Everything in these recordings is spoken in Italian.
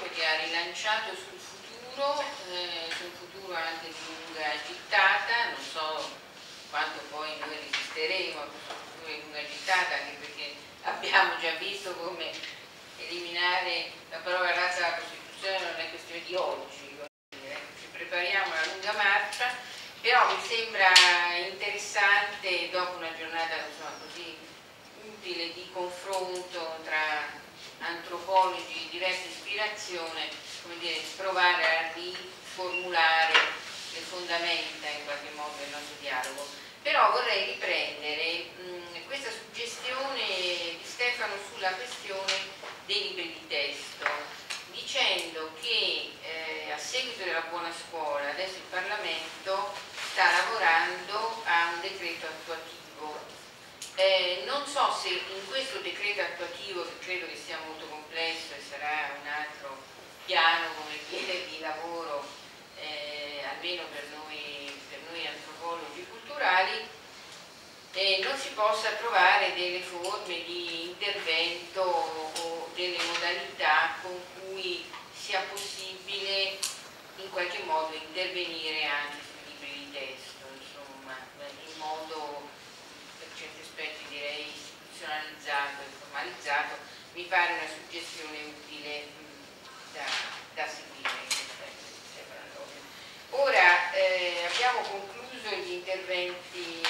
forte che ha rilanciato sul futuro anche di lunga gittata, non so quanto poi noi resisteremo a questo futuro di lunga gittata, anche perché abbiamo già visto come eliminare la parola razza dalla Costituzione non è questione di oggi, ci prepariamo alla lunga marcia, però mi sembra interessante, dopo una giornata così utile di confronto tra antropologi di diversa ispirazione, come dire, provare a riformulare le fondamenta in qualche modo del nostro dialogo. Però vorrei riprendere questa suggestione di Stefano sulla questione dei libri di testo, dicendo che a seguito della buona scuola adesso il Parlamento sta lavorando a un decreto attuativo. Non so se in questo decreto attuativo, che credo che sia molto complesso e sarà un altro piano, come dire, di lavoro, almeno per noi antropologi culturali, non si possa trovare delle forme di intervento o delle modalità con cui sia possibile in qualche modo intervenire anche sui libri di testo, insomma, in modo per certi aspetti direi istituzionalizzato e formalizzato. Mi pare una suggestione utile da seguire. Ora abbiamo concluso gli interventi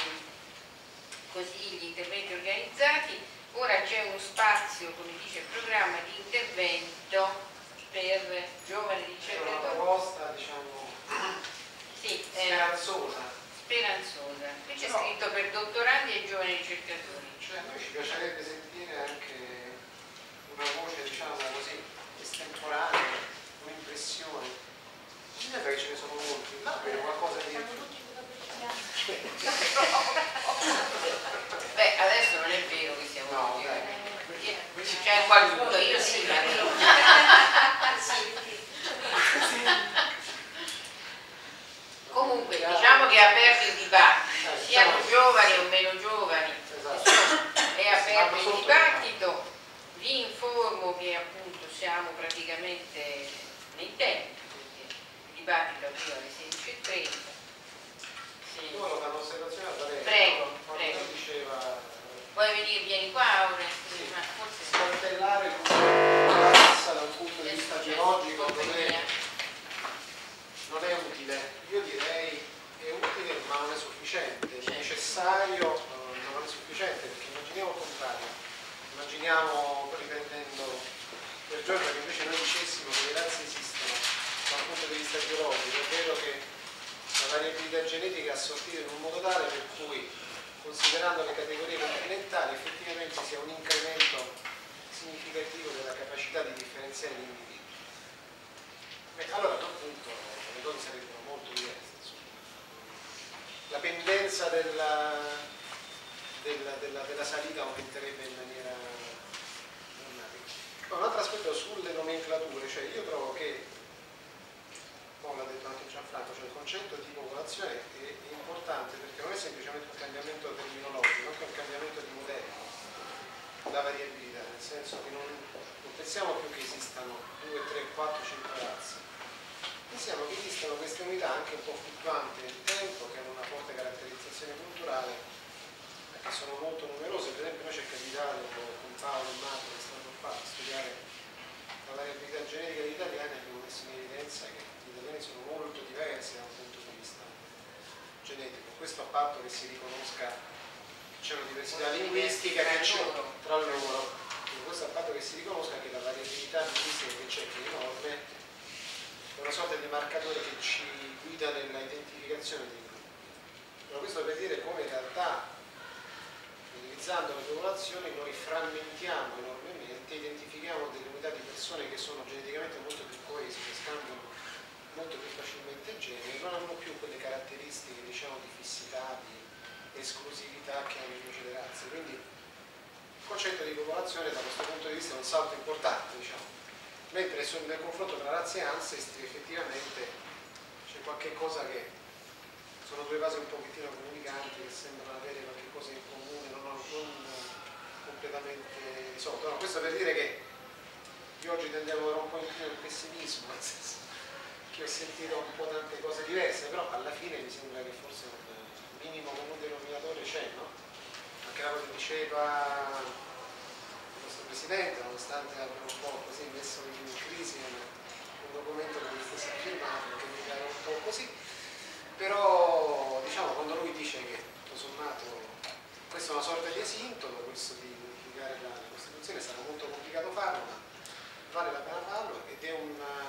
organizzati, ora c'è uno spazio, come dice il programma, di intervento per giovani ricercatori. Una proposta, diciamo, sì, speranzosa. Qui c'è scritto per dottorandi e giovani ricercatori. Cioè noi ci piacerebbe sentire anche una voce, diciamo così, estemporanea, un'impressione. Non sembra che ce ne sono molti, là vedo qualcosa di... Beh, adesso non è vero che siamo no, c'è qualcuno, io sì, ma comunque diciamo che è aperto il dibattito, siano giovani o meno giovani, è aperto il dibattito. Vi informo che appunto siamo praticamente nei tempi, perché il dibattito arriva alle 16:30. Io volevo fare un'osservazione a Valeria. Prego. Diceva... Vuoi venire? Vieni qua ora? Sì. Forse smantellare la massa da un punto di vista geologico non è utile. Io direi è utile ma non è sufficiente. È necessario, non è sufficiente, perché immaginiamo il contrario. Immaginiamo, riprendendo per Giorgio, che invece noi dicessimo che le razze esistono da un punto di vista geologico, è vero che la variabilità genetica è assortita in un modo tale per cui, considerando le categorie continentali, effettivamente sia un incremento significativo della capacità di differenziare gli individui. Allora a quel punto le cose sarebbero molto diverse. Insomma. La pendenza della salita aumenterebbe in maniera drammatica. Un altro aspetto sulle nomenclature, cioè io trovo che, come l'ha detto anche Gianfranco, cioè il concetto di popolazione è importante perché non è semplicemente un cambiamento terminologico, ma anche un cambiamento di modello, la variabilità, nel senso che non pensiamo più che esistano 2, 3, 4, 5 razze, pensiamo che esistano queste unità anche un po' fluttuanti nel tempo, che hanno una forte caratterizzazione culturale, che sono molto numerose. Per esempio noi ci è capitato con Paolo e Marco che stanno qua a studiare la variabilità genetica degli italiani, abbiamo messo in evidenza che gli italiani sono molto diversi da un punto di vista genetico. Questo a patto che si riconosca che c'è una diversità linguistica che c'è tra loro. Questo a patto che si riconosca che la variabilità linguistica che c'è, che è enorme, è una sorta di marcatore che ci guida nella identificazione dei gruppi. Però questo per dire come in realtà, utilizzando le popolazioni, noi frammentiamo enormemente, identifichiamo delle unità di persone che sono geneticamente molto più coese, che scambiano molto più facilmente geni, non hanno più quelle caratteristiche, diciamo, di fissità, di esclusività che hanno invece le razze. Quindi il concetto di popolazione da questo punto di vista è un salto importante, diciamo. Mentre nel confronto tra razze e ancestri effettivamente c'è qualche cosa che sono due cose un pochettino comunicanti che sembrano avere qualche cosa in comune, non completamente risolto. No, questo per dire che io oggi tendevo a avere un po' in più il pessimismo, nel senso che ho sentito un po' tante cose diverse, però alla fine mi sembra che forse un minimo comune denominatore c'è, no? Anche la cosa che diceva il nostro Presidente, nonostante abbia un po' così messo in crisi un documento che mi stessi firmato, che mi pare un po' così, però diciamo quando lui dice che tutto sommato questa è una sorta di esintono, questo di modificare la Costituzione sarà molto complicato farlo, ma vale la pena farlo ed è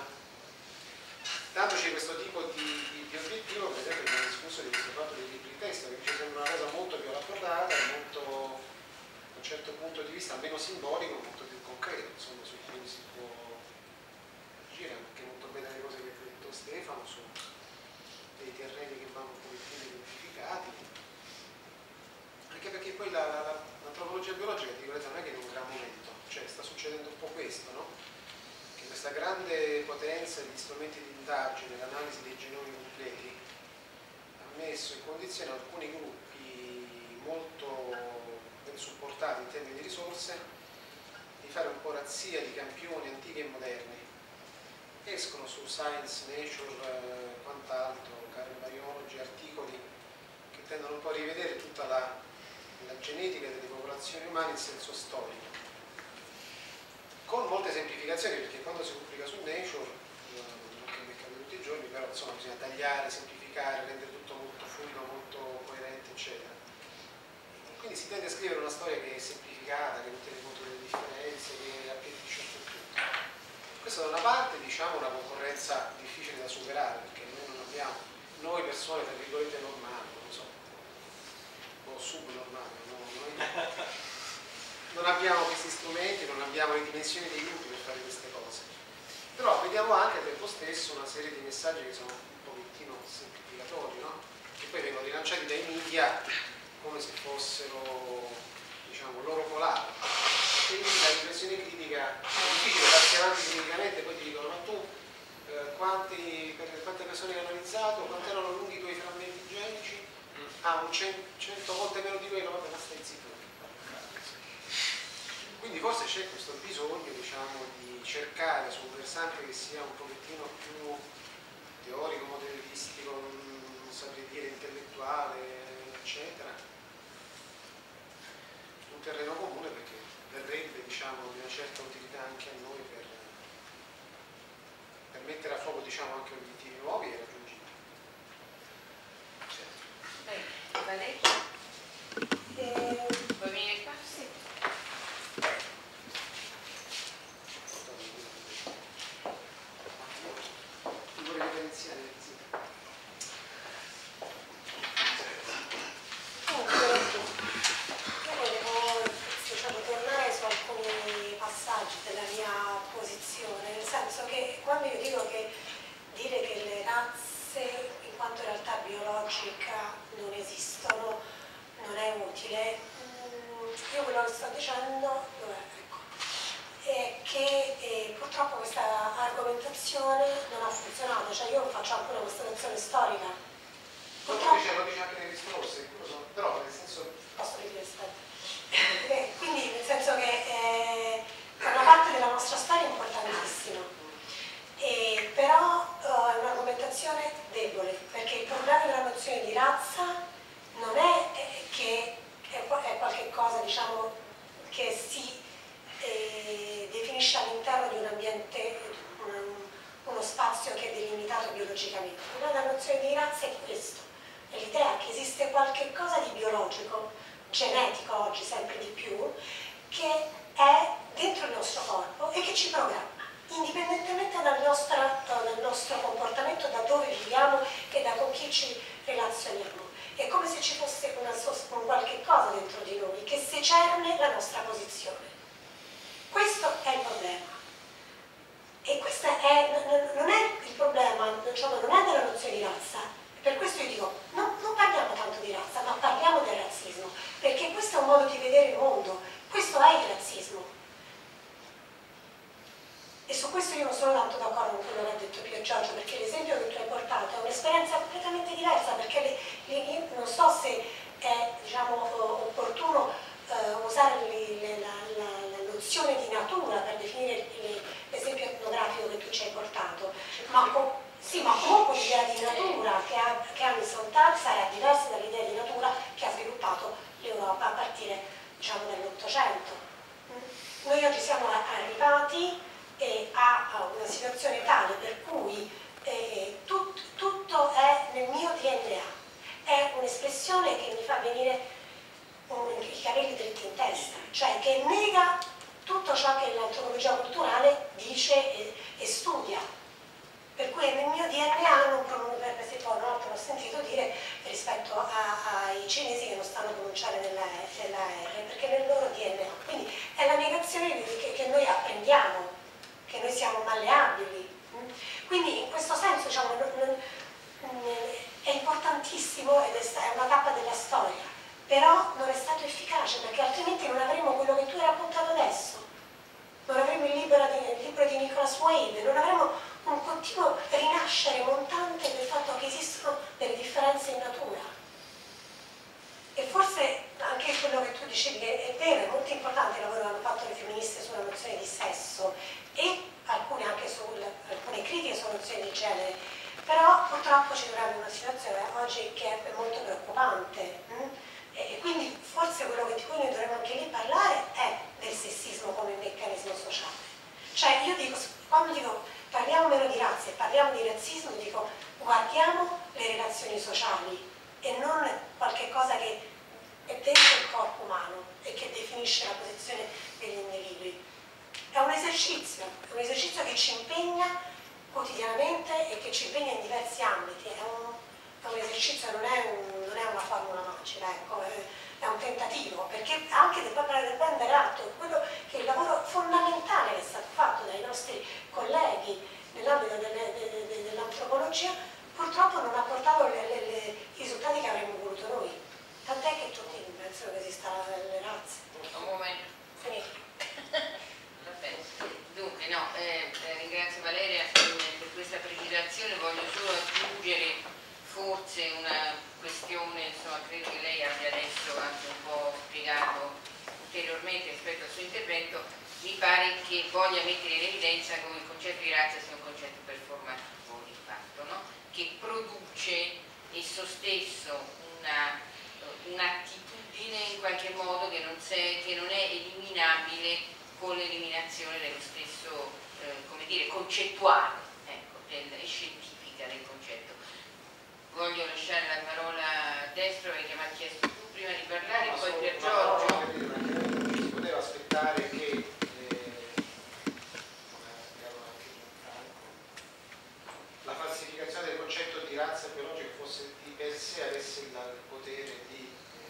dandoci questo tipo di obiettivo. Per esempio abbiamo discusso di questo fatto dei libri di testo, che ci sembra una cosa molto più raccordata, molto, da un certo punto di vista meno simbolico, molto più concreto, insomma, su cui si può agire, anche molto bene le cose che ha detto Stefano, su dei terreni che vanno un pochettino identificati, anche perché poi l'antropologia biologica, dico, non è che è in un gran momento, cioè sta succedendo un po' questo, no? Che questa grande potenza degli strumenti di indagine, l'analisi dei genomi completi, ha messo in condizione alcuni gruppi molto ben supportati in termini di risorse di fare un po' razzia di campioni antichi e moderni. Escono su Science, Nature, quant'altro, Current Biology, articoli che tendono un po' a rivedere tutta la genetica delle popolazioni umane in senso storico, con molte semplificazioni, perché quando si pubblica su Nature, non che mi accade tutti i giorni, però insomma bisogna tagliare, semplificare, rendere tutto molto fluido, molto coerente, eccetera. Quindi si tende a scrivere una storia che è semplificata, che non tiene conto delle differenze, che appiattisce un po' tutto. Questa da una parte, diciamo, una concorrenza difficile da superare, perché noi non abbiamo, noi persone tra virgolette normali, non lo so, o subnormali, no? Noi non abbiamo questi strumenti, non abbiamo le dimensioni dei gruppi per fare queste cose. Però vediamo anche al tempo stesso una serie di messaggi che sono un pochettino semplificatori, no? Che poi vengono rilanciati dai media come se fossero, diciamo, loro polari. Quindi la riflessione critica è difficile farsi avanti criticamente, poi ti dicono ma tu quante persone hai analizzato, quanti erano lunghi i tuoi frammenti genici? Ah, 100 volte meno di quello, vabbè, ma stai zitto. Quindi forse c'è questo bisogno, diciamo, di cercare su un versante che sia un pochettino più teorico, modellistico, non saprei dire intellettuale, eccetera, un terreno comune, perché verrebbe, diciamo, di una certa utilità anche a noi per mettere a fuoco, diciamo, anche obiettivi nuovi e raggiungibili. Certo. Valeria? Vuoi venire qua? Sì. Vorrei iniziare tornare su alcuni passaggi della mia posizione, nel senso che quando io dico che dire che le razze in quanto realtà biologica non esistono non è utile, io quello che sto dicendo è che purtroppo questa argomentazione non ha funzionato, cioè io faccio anche una constatazione storica. Lo dice anche nel discorso, però nel senso... Posso dire aspetta. Quindi nel senso che è una parte della nostra storia importantissima, però è un'argomentazione debole, perché il problema della nozione di razza non è che è qualche cosa, diciamo, che si definisce all'interno di un ambiente, uno spazio che è delimitato biologicamente. Il problema della nozione di razza è questo, è l'idea che esiste qualche cosa di biologico, genetico oggi sempre di più, che è dentro il nostro corpo e che ci programma, indipendentemente dal nostro comportamento, da dove viviamo e da con chi ci relazioniamo. È come se ci fosse un qualche cosa dentro di noi che secerne la nostra posizione. Questo è il problema. E questo non è il problema, diciamo, non è della nozione di razza. Per questo io dico, non parliamo tanto di razza, ma parliamo del razzismo, perché questo è un modo di vedere il mondo, questo è il razzismo. E su questo io non sono tanto d'accordo con quello che ha detto Pier Giorgio, perché l'esempio che tu hai portato è un'esperienza completamente diversa, perché non so se è, diciamo, opportuno usare la nozione di natura per definire Sì, ma comunque l'idea di natura che ha Misontat sarà diversa dall'idea di natura che ha sviluppato l'Europa a partire, diciamo, dall'Ottocento. Noi oggi siamo arrivati a una situazione tale per cui tutto è nel mio DNA, è un'espressione che mi fa venire i capelli dritti in testa, cioè che nega tutto ciò che l'antropologia culturale dice e studia. Per cui nel mio DNA non pronuncia, se poi una volta l'ho sentito dire rispetto ai cinesi che non stanno pronunciare nella R, perché nel loro DNA. Quindi è la negazione che noi apprendiamo, che noi siamo malleabili. Quindi in questo senso, diciamo, è importantissimo ed è una tappa della storia, però non è stato efficace, perché altrimenti non avremo quello che tu hai raccontato adesso. Non avremo il libro di Nicholas Wade, non avremo un continuo rinascere montante del fatto che esistono delle differenze in natura. E forse anche quello che tu dicevi, che è vero, è molto importante il lavoro che hanno fatto le femministe sulla nozione di sesso e alcune anche alcune critiche sulla nozione di genere, però purtroppo ci troviamo in una situazione oggi che è molto preoccupante. E quindi forse quello di cui noi dovremmo anche lì parlare è del sessismo come meccanismo sociale. Cioè io dico, quando dico parliamo meno di razze, parliamo di razzismo, dico guardiamo le relazioni sociali e non qualche cosa che è dentro il corpo umano e che definisce la posizione degli individui. È un esercizio che ci impegna quotidianamente e che ci impegna in diversi ambiti. È un esercizio, non è una formula magica, ecco, è un tentativo, perché anche per prendere atto quello che è il lavoro fondamentale che è stato fatto dai nostri colleghi nell'ambito dell'antropologia, purtroppo non ha portato i risultati che avremmo voluto noi. Tant'è che tutti pensano che esistano le razze. Un momento. Finito. Dunque, no, ringrazio Valeria per questa precisazione, voglio solo aggiungere forse una questione, insomma, credo che lei abbia adesso anche un po' spiegato ulteriormente rispetto al suo intervento. Mi pare che voglia mettere in evidenza come il concetto di razza sia un concetto performativo di fatto, no? Che produce esso stesso un'attitudine in qualche modo che non è eliminabile con l'eliminazione dello stesso, come dire, concettuale, ecco, e scientifica del concetto. Voglio lasciare la parola a Destro perché mi ha chiesto tu prima di parlare, poi per Giorgio. Non si poteva aspettare che la falsificazione del concetto di razza biologica fosse di per sé avesse il potere di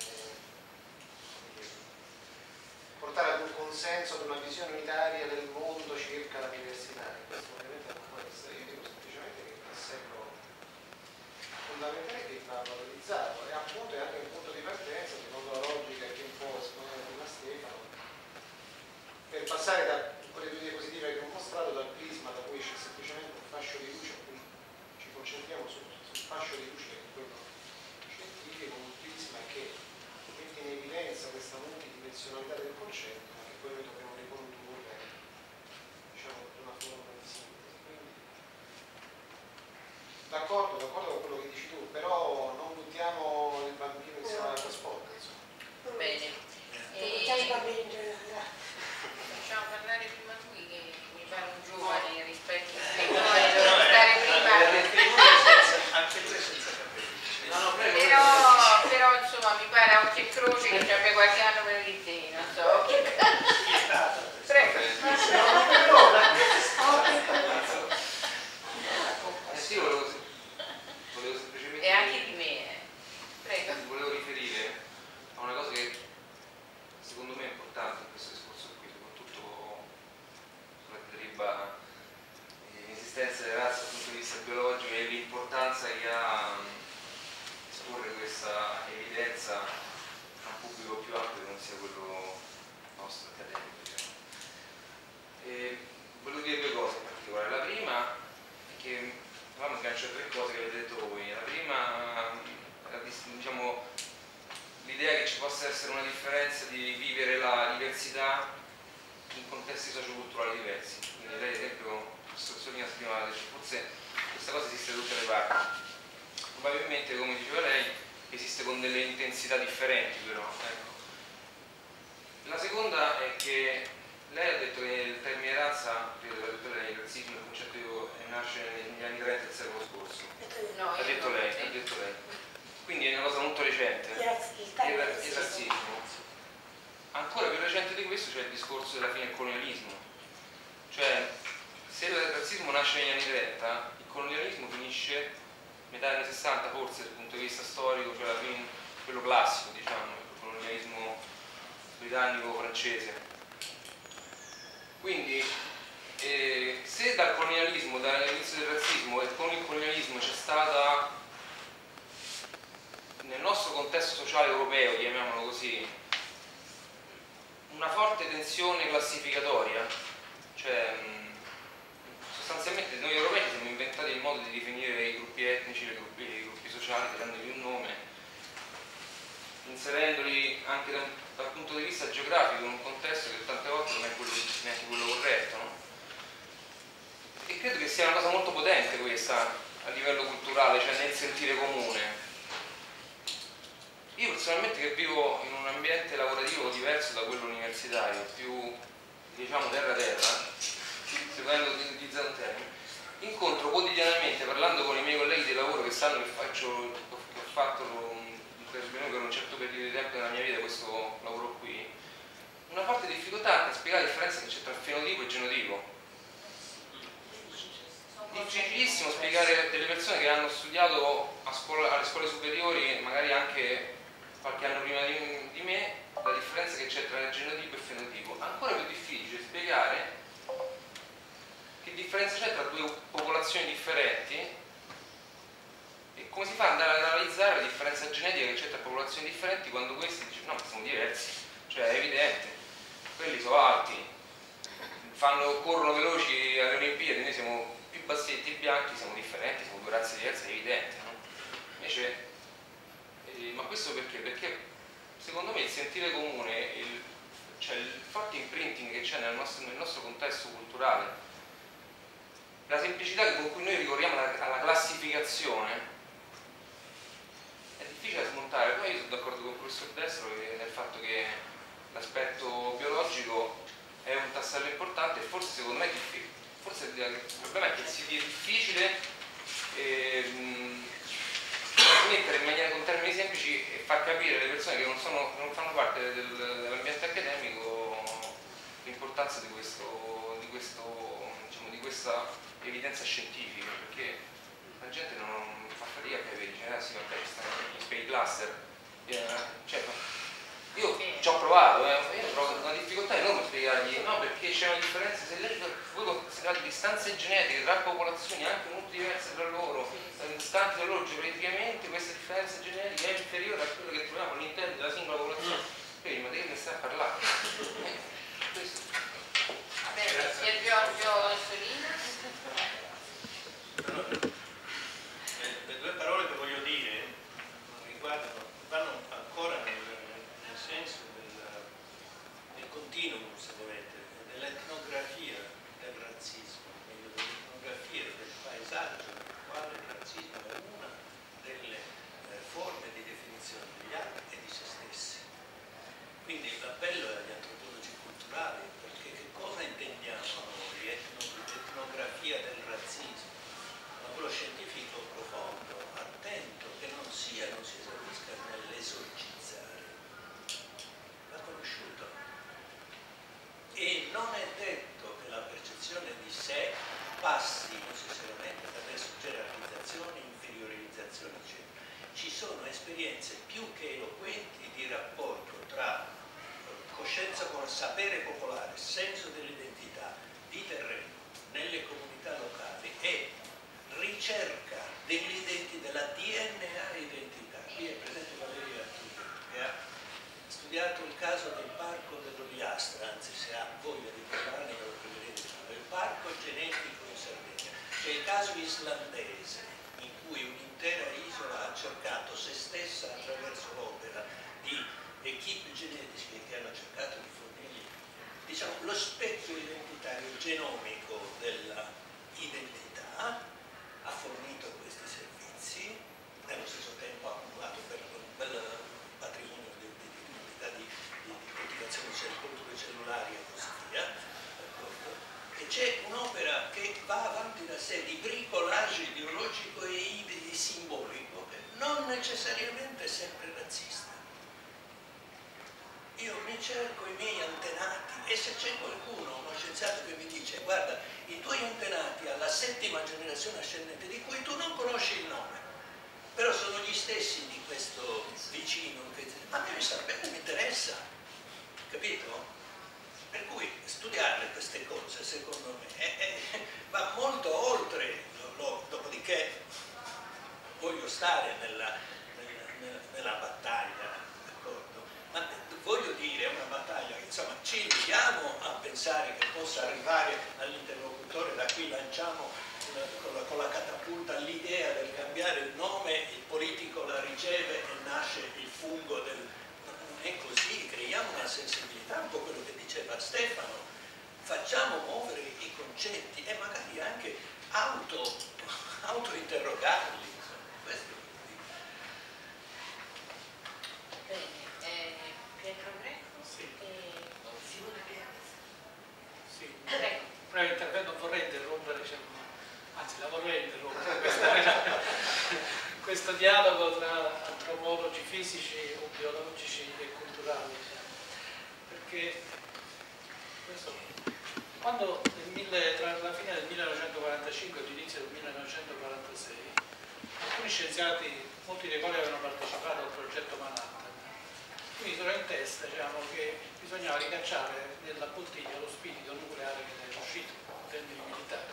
portare ad un consenso, ad una visione unitaria del mondo circa la diversità. Questo ovviamente non può essere. Io dico semplicemente che il tassello fondamentale che va valorizzato e appunto è anche un punto di partenza, secondo la logica che un po' esponeva prima Stefano, per passare da quelle due diapositive che ho mostrato, dal prisma da cui c'è semplicemente un fascio di luce, a cui ci concentriamo sul fascio di luce che è quello scientifico, un prisma che mette in evidenza questa multidimensionalità del concetto, ma che poi noi dobbiamo ricondurre, diciamo, in una forma di sintesi. Quindi d'accordo con quello che dici tu, però non buttiamo il bambino insieme alla sponda, insomma. Bene. Facciamo parlare prima lui, che mi pare un giovane rispetto a te, doveva stare prima. Anche lui senza capelli. Però insomma mi pare a occhio e croce che abbia qualche anno meno di te, non so. Prego. Sì, volevo semplicemente... E anche di me, differenti però. Ecco. La seconda è che lei ha detto che il termine razza, credo la dottora del razzismo, il concetto nasce negli anni 30 del secolo scorso. No, Ha detto lei, ha detto lei. Quindi è una cosa molto recente. Il razzismo. Ancora più recente di questo c'è il discorso della fine del colonialismo. Cioè, se il razzismo nasce negli anni 30, il colonialismo finisce metà anni 60 forse dal punto di vista storico, cioè alla fine quello classico, diciamo, il colonialismo britannico-francese. Quindi se dal colonialismo, dall'inizio del razzismo e con il colonialismo c'è stata nel nostro contesto sociale europeo, chiamiamolo così, una forte tensione classificatoria, cioè sostanzialmente noi europei ci siamo inventati il modo di definire i gruppi etnici, i gruppi sociali, dandogli un nome, inserendoli anche dal punto di vista geografico in un contesto che tante volte non è neanche quello corretto, no? E credo che sia una cosa molto potente questa a livello culturale, cioè nel sentire comune. Io personalmente, che vivo in un ambiente lavorativo diverso da quello universitario, più diciamo terra-terra, seguendo di utilizzare un termine, incontro quotidianamente, parlando con i miei colleghi di lavoro che sanno che ho fatto per un certo periodo di tempo nella mia vita questo lavoro qui, una forte difficoltà anche a spiegare la differenza che c'è tra fenotipo e genotipo. Difficilissimo spiegare delle persone che hanno studiato alle scuole superiori, magari anche qualche anno prima di me, la differenza che c'è tra genotipo e fenotipo. Ancora più difficile spiegare che differenza c'è tra due popolazioni differenti e come si fa ad andare ad analizzare la differenza genetica che c'è tra popolazioni differenti quando questi dicono no, sono diversi, cioè è evidente, quelli sono alti, corrono veloci alle Olimpiadi, noi siamo più bassetti e bianchi, siamo differenti, siamo due razze diverse, è evidente, no? Invece, ma questo perché? Perché secondo me il sentire comune, cioè il forte imprinting che c'è nel nostro contesto culturale, la semplicità con cui noi ricorriamo alla classificazione è difficile da smontare. Poi io sono d'accordo con il professor Destro nel fatto che l'aspetto biologico è un tassello importante e forse secondo me forse il problema è che è difficile trasmettere in maniera con termini semplici e far capire alle persone che non fanno parte dell'ambiente accademico l'importanza di questa evidenza scientifica, perché la gente non fa fatica a capire, dice sì vabbè, stanno gli spray cluster, cioè, io ci ho provato, io trovo una difficoltà enorme a spiegargli, no, perché c'è una differenza, se voi considerate distanze genetiche tra popolazioni anche molto diverse tra loro, distanti da loro geograficamente, questa differenza genetica è inferiore a quella che troviamo all'interno della singola popolazione. Quindi, ma di che ne stai a parlare? Questo. Bene, Giorgio Solina. Le due parole che voglio dire vanno ancora nel senso del continuum, se volete, dell'etnografia del razzismo, dell'etnografia del paesaggio nel quale il razzismo è una delle forme di definizione degli altri e di se stessi. Quindi l'appello è agli antropologi culturali, perché che cosa intendiamo noi? Etnografia del razzismo, ma quello scientifico profondo, attento, che non si esaurisca nell'esorcizzare, va conosciuto. E non è detto che la percezione di sé passi necessariamente attraverso generalizzazioni, inferiorizzazioni, eccetera. Ci sono esperienze più che eloquenti di rapporto tra coscienza con sapere popolare, senso dell'identità di terreno nelle comunità locali e ricerca della DNA identità. Qui è presente Valeria Arturo, che ha studiato il caso del parco dell'Oliastra, anzi se ha voglia di parlarne lo prevedete, il parco genetico in Sardegna. C'è il caso islandese in cui un'intera isola ha cercato se stessa attraverso l'opera di equip genetiche che hanno cercato di fornire, diciamo, lo specchio identitario genomico della identità, ha fornito questi servizi, nello stesso tempo ha accumulato per un bel patrimonio di c'è un'opera che va avanti da sé di bricolage ideologico e simbolico, non necessariamente sempre razzista. Io mi cerco i miei antenati e se c'è qualcuno, uno scienziato che mi dice guarda, i tuoi antenati alla 7ª generazione ascendente di cui tu non conosci il nome, però sono gli stessi di questo vicino, ma a me mi sta bene, mi interessa, capito? Per cui studiare queste cose, secondo me, va molto oltre, dopodiché voglio stare nella battaglia, d'accordo? Ma voglio dire, è una battaglia che insomma ci ridiamo a pensare che possa arrivare all'interlocutore, da qui lanciamo con la catapulta l'idea del cambiare il nome, il politico la riceve e nasce il fungo del... Non è così, creiamo una sensibilità, un po' quello che diceva Stefano, facciamo muovere i concetti e magari anche autointerrogarli. Questo è Bene, Pietro Greco Sì. e Simone Piazza. Sì. Prego. Prima intervento vorrei interrompere, anzi la vorrei interrompere, questo dialogo tra antropologi fisici o biologici e culturali, perché questo, quando tra la fine del 1945 e l'inizio del 1946 alcuni scienziati, molti dei quali avevano partecipato al progetto Manhattan, mi misero in testa, diciamo, che bisognava ricacciare nella bottiglia lo spirito nucleare che ne era uscito in termini militari.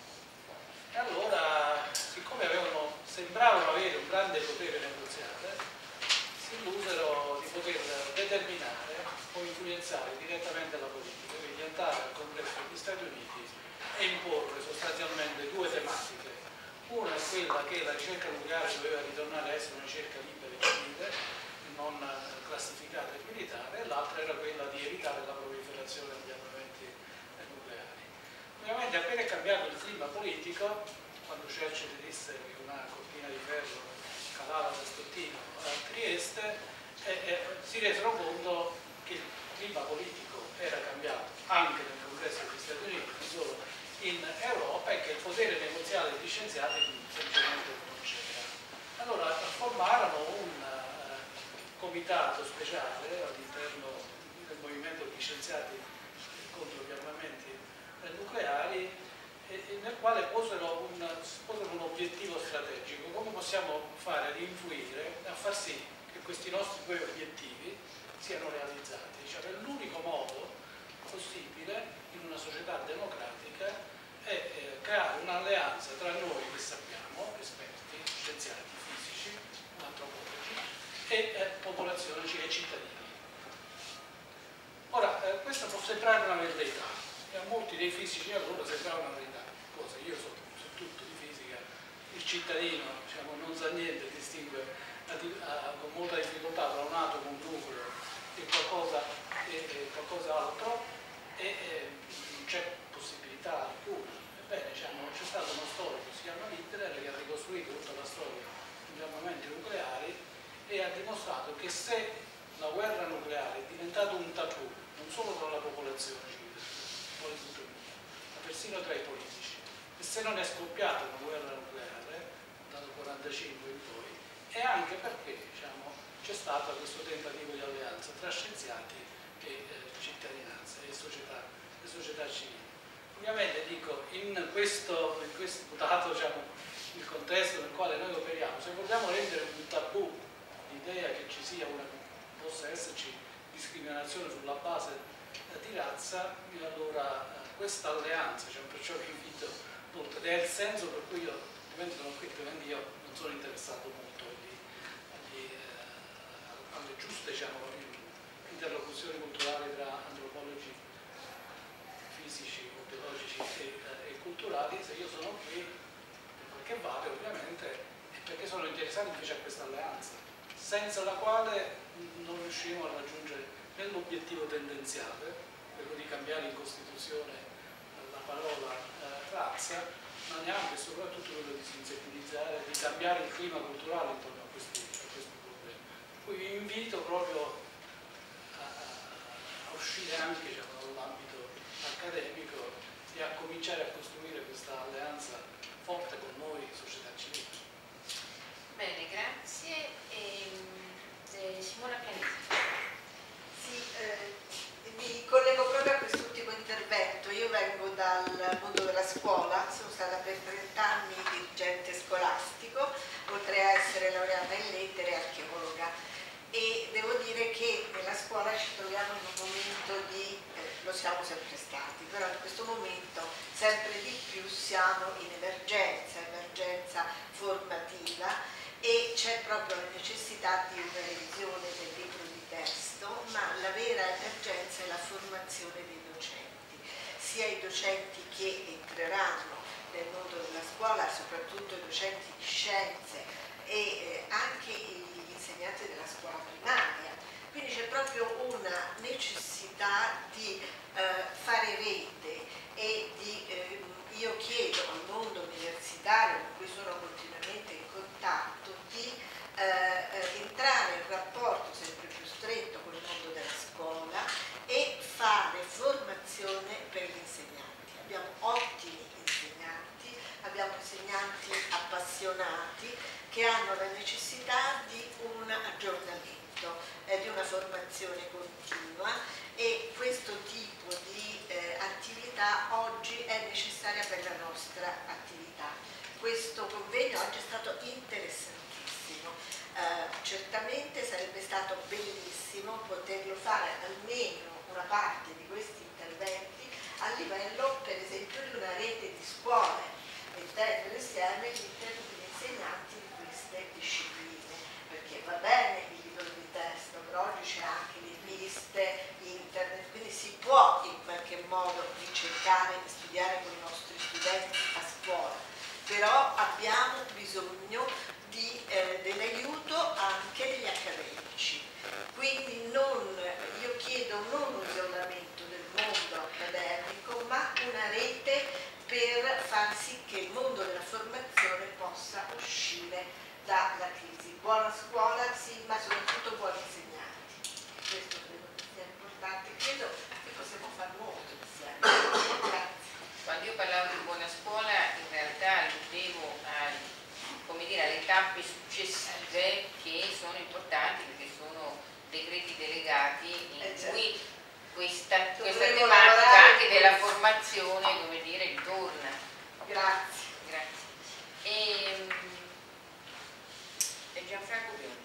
E allora, siccome sembravano avere un grande potere negoziale, si illusero di poter determinare o influenzare direttamente la politica, quindi andare al Congresso degli Stati Uniti e imporre sostanzialmente due tematiche. Una è quella che la ricerca nucleare doveva ritornare a essere una ricerca libera e civile, non classificata e militare, e l'altra era quella di evitare la proliferazione degli armamenti nucleari. Ovviamente appena è cambiato il clima politico, quando Churchill disse che una cortina di ferro calava da Stettino a Trieste, si resero conto che il clima politico era cambiato anche nel Congresso degli Stati Uniti, non solo in Europa, e che il potere negoziale degli scienziati semplicemente non c'era. Allora formarono un comitato speciale all'interno del movimento degli scienziati contro gli armamenti nucleari, nel quale posero un obiettivo strategico: come possiamo fare ad influire a far sì che questi nostri due obiettivi siano realizzati. Cioè, l'unico modo possibile in una società democratica è creare un'alleanza tra noi che sappiamo, esperti, scienziati, fisici, antropologi, e popolazione e cittadini. Ora, questo può sembrare una verità, e a molti dei fisici allora sembrava una verità. Cosa? Io so tutto di fisica, il cittadino, diciamo, non sa niente, distingue con molta difficoltà tra un atomo, un nucleo e qualcos'altro, e non c'è possibilità alcuna. Ebbene, diciamo, c'è stato uno storico, si chiama Hitler, che ha ricostruito tutta la storia degli armamenti nucleari e ha dimostrato che se la guerra nucleare è diventato un tabù, non solo tra la popolazione civile, poi tutto il mondo, ma persino tra i politici, e se non è scoppiata una guerra nucleare dal 1945 in poi, è anche perché, diciamo, c'è stato questo tentativo di alleanza tra scienziati e cittadinanza e società civili. Ovviamente dico, in questo dato, diciamo, il contesto nel quale noi operiamo, se vogliamo rendere un tabù l'idea che ci sia possa esserci discriminazione sulla base di razza, allora questa alleanza, cioè, perciò vi invito molto, ed è il senso per cui io sono qui, io non sono interessato molto alle giuste, diciamo, interlocuzioni culturali tra antropologi fisici o biologici e culturali. Se io sono qui, perché vale ovviamente, è perché sono interessato invece a questa alleanza, senza la quale non riusciremo a raggiungere né l'obiettivo tendenziale, quello di cambiare in Costituzione la parola razza, ma neanche e soprattutto quello di sensibilizzare, di cambiare il clima culturale intorno a questi problemi. Poi vi invito proprio a uscire anche, diciamo, dall'ambito accademico pronti a cominciare a costruire questa alleanza forte con noi, società civile. Bene, grazie. Simona Pianesi. Sì, mi collego proprio a quest'ultimo intervento. Io vengo dal mondo della scuola, sono stata per 30 anni dirigente scolastico, oltre a essere laureata in lettere e archeologa. E devo dire che nella scuola ci troviamo in un momento di, lo siamo sempre stati, però in questo momento sempre di più siamo in emergenza formativa, e c'è proprio la necessità di una revisione del libro di testo, ma la vera emergenza è la formazione dei docenti, sia i docenti che entreranno nel mondo della scuola, soprattutto i docenti di scienze e anche gli insegnanti della scuola primaria. Quindi c'è proprio una necessità di fare rete e io chiedo al mondo universitario, con cui sono continuamente in contatto, di entrare in rapporto sempre più stretto con il mondo della scuola e fare formazione per gli insegnanti. Abbiamo ottimi insegnanti, abbiamo insegnanti appassionati che hanno la necessità di un aggiornamento, di una formazione continua, e questo tipo di attività oggi è necessaria per la nostra attività. Questo convegno oggi è stato interessantissimo, certamente sarebbe stato bellissimo poterlo fare almeno una parte di questi interventi a livello per esempio di una rete di scuole, mettendo insieme gli insegnanti di queste discipline, perché va bene il libro di testo, però oggi c'è anche le riviste, internet, quindi si può in qualche modo ricercare e studiare con i nostri studenti a scuola, però abbiamo bisogno dell'aiuto anche degli accademici. Quindi io chiedo non un isolamento del mondo accademico, ma una rete per far sì che il mondo della formazione possa uscire dalla crisi. Buona scuola, sì, ma soprattutto buoni insegnanti. Questo credo che sia importante, credo che possiamo fare molto insieme. Grazie. Quando io parlavo di buona scuola, in realtà alludevo alle tappe successive che sono importanti, perché sono decreti delegati in cui questa tematica anche della formazione, come dire, ritorna. Grazie. E Gianfranco Biondi.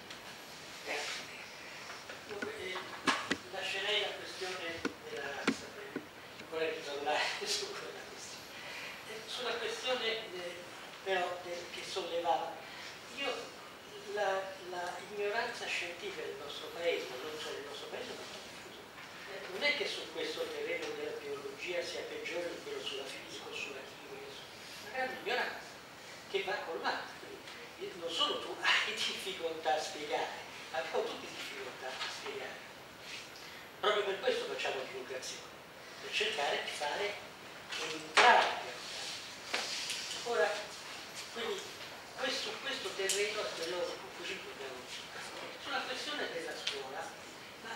Lascerei la questione della razza, vorrei parlare su quella questione. Sulla questione però che sollevava, io la ignoranza scientifica del nostro paese, ma non solo del nostro paese, ma non è che su questo terreno della biologia sia peggiore di quello sulla fisica o sulla chimica, è una grande ignoranza che va colmata. Non solo tu hai difficoltà a spiegare, abbiamo tutti difficoltà a spiegare. Proprio per questo facciamo divulgazione, per cercare di fare entrare. Ora, quindi questo terreno è quello su cui ci dobbiamo. Sulla questione della scuola, ma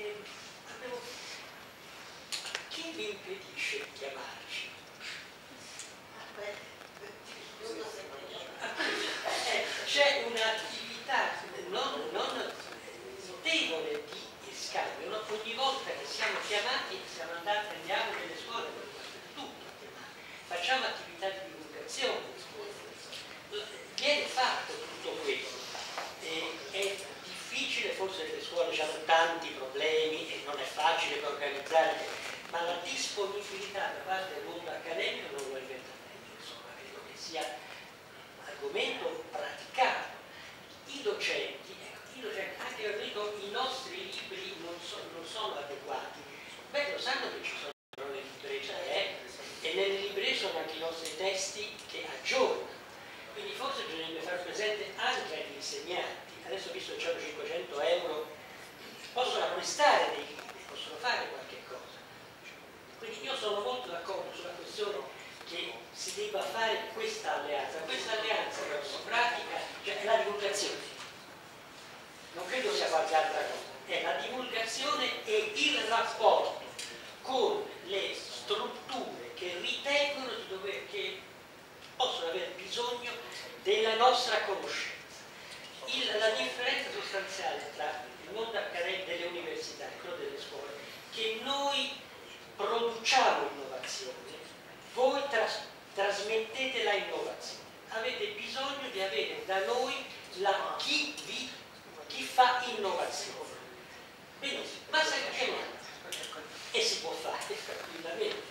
chi vi impedisce di chiamarci? C'è un'attività non notevole di scambio. Ogni volta che siamo chiamati andiamo nelle scuole, tutto chiamati, facciamo attività di divulgazione, viene fatto tutto questo. È difficile, forse le scuole hanno tanti problemi e non è facile organizzare, ma la disponibilità da parte del mondo accademico non lo inventa meglio, insomma, credo che sia argomento praticato. I docenti, anche io dico, i nostri libri non sono adeguati. Beh, lo sanno che ci sono le librerie, e nelle librerie sono anche i nostri testi che aggiornano. Quindi forse bisognerebbe far presente anche agli insegnanti. Adesso, visto che hanno 500 euro, possono acquistare dei libri, possono fare qualche cosa. Quindi io sono molto d'accordo sulla questione che si debba fare questa alleanza. Questa alleanza però si pratica, cioè è la divulgazione. Non credo sia qualche altra cosa. È la divulgazione e il rapporto con le strutture che ritengono nostra conoscenza. La differenza sostanziale tra il mondo accademico delle università e quello delle scuole è che noi produciamo innovazione, voi trasmettete la innovazione. Avete bisogno di avere da noi chi fa innovazione. Benissimo, ma semplicemente, e si può fare tranquillamente.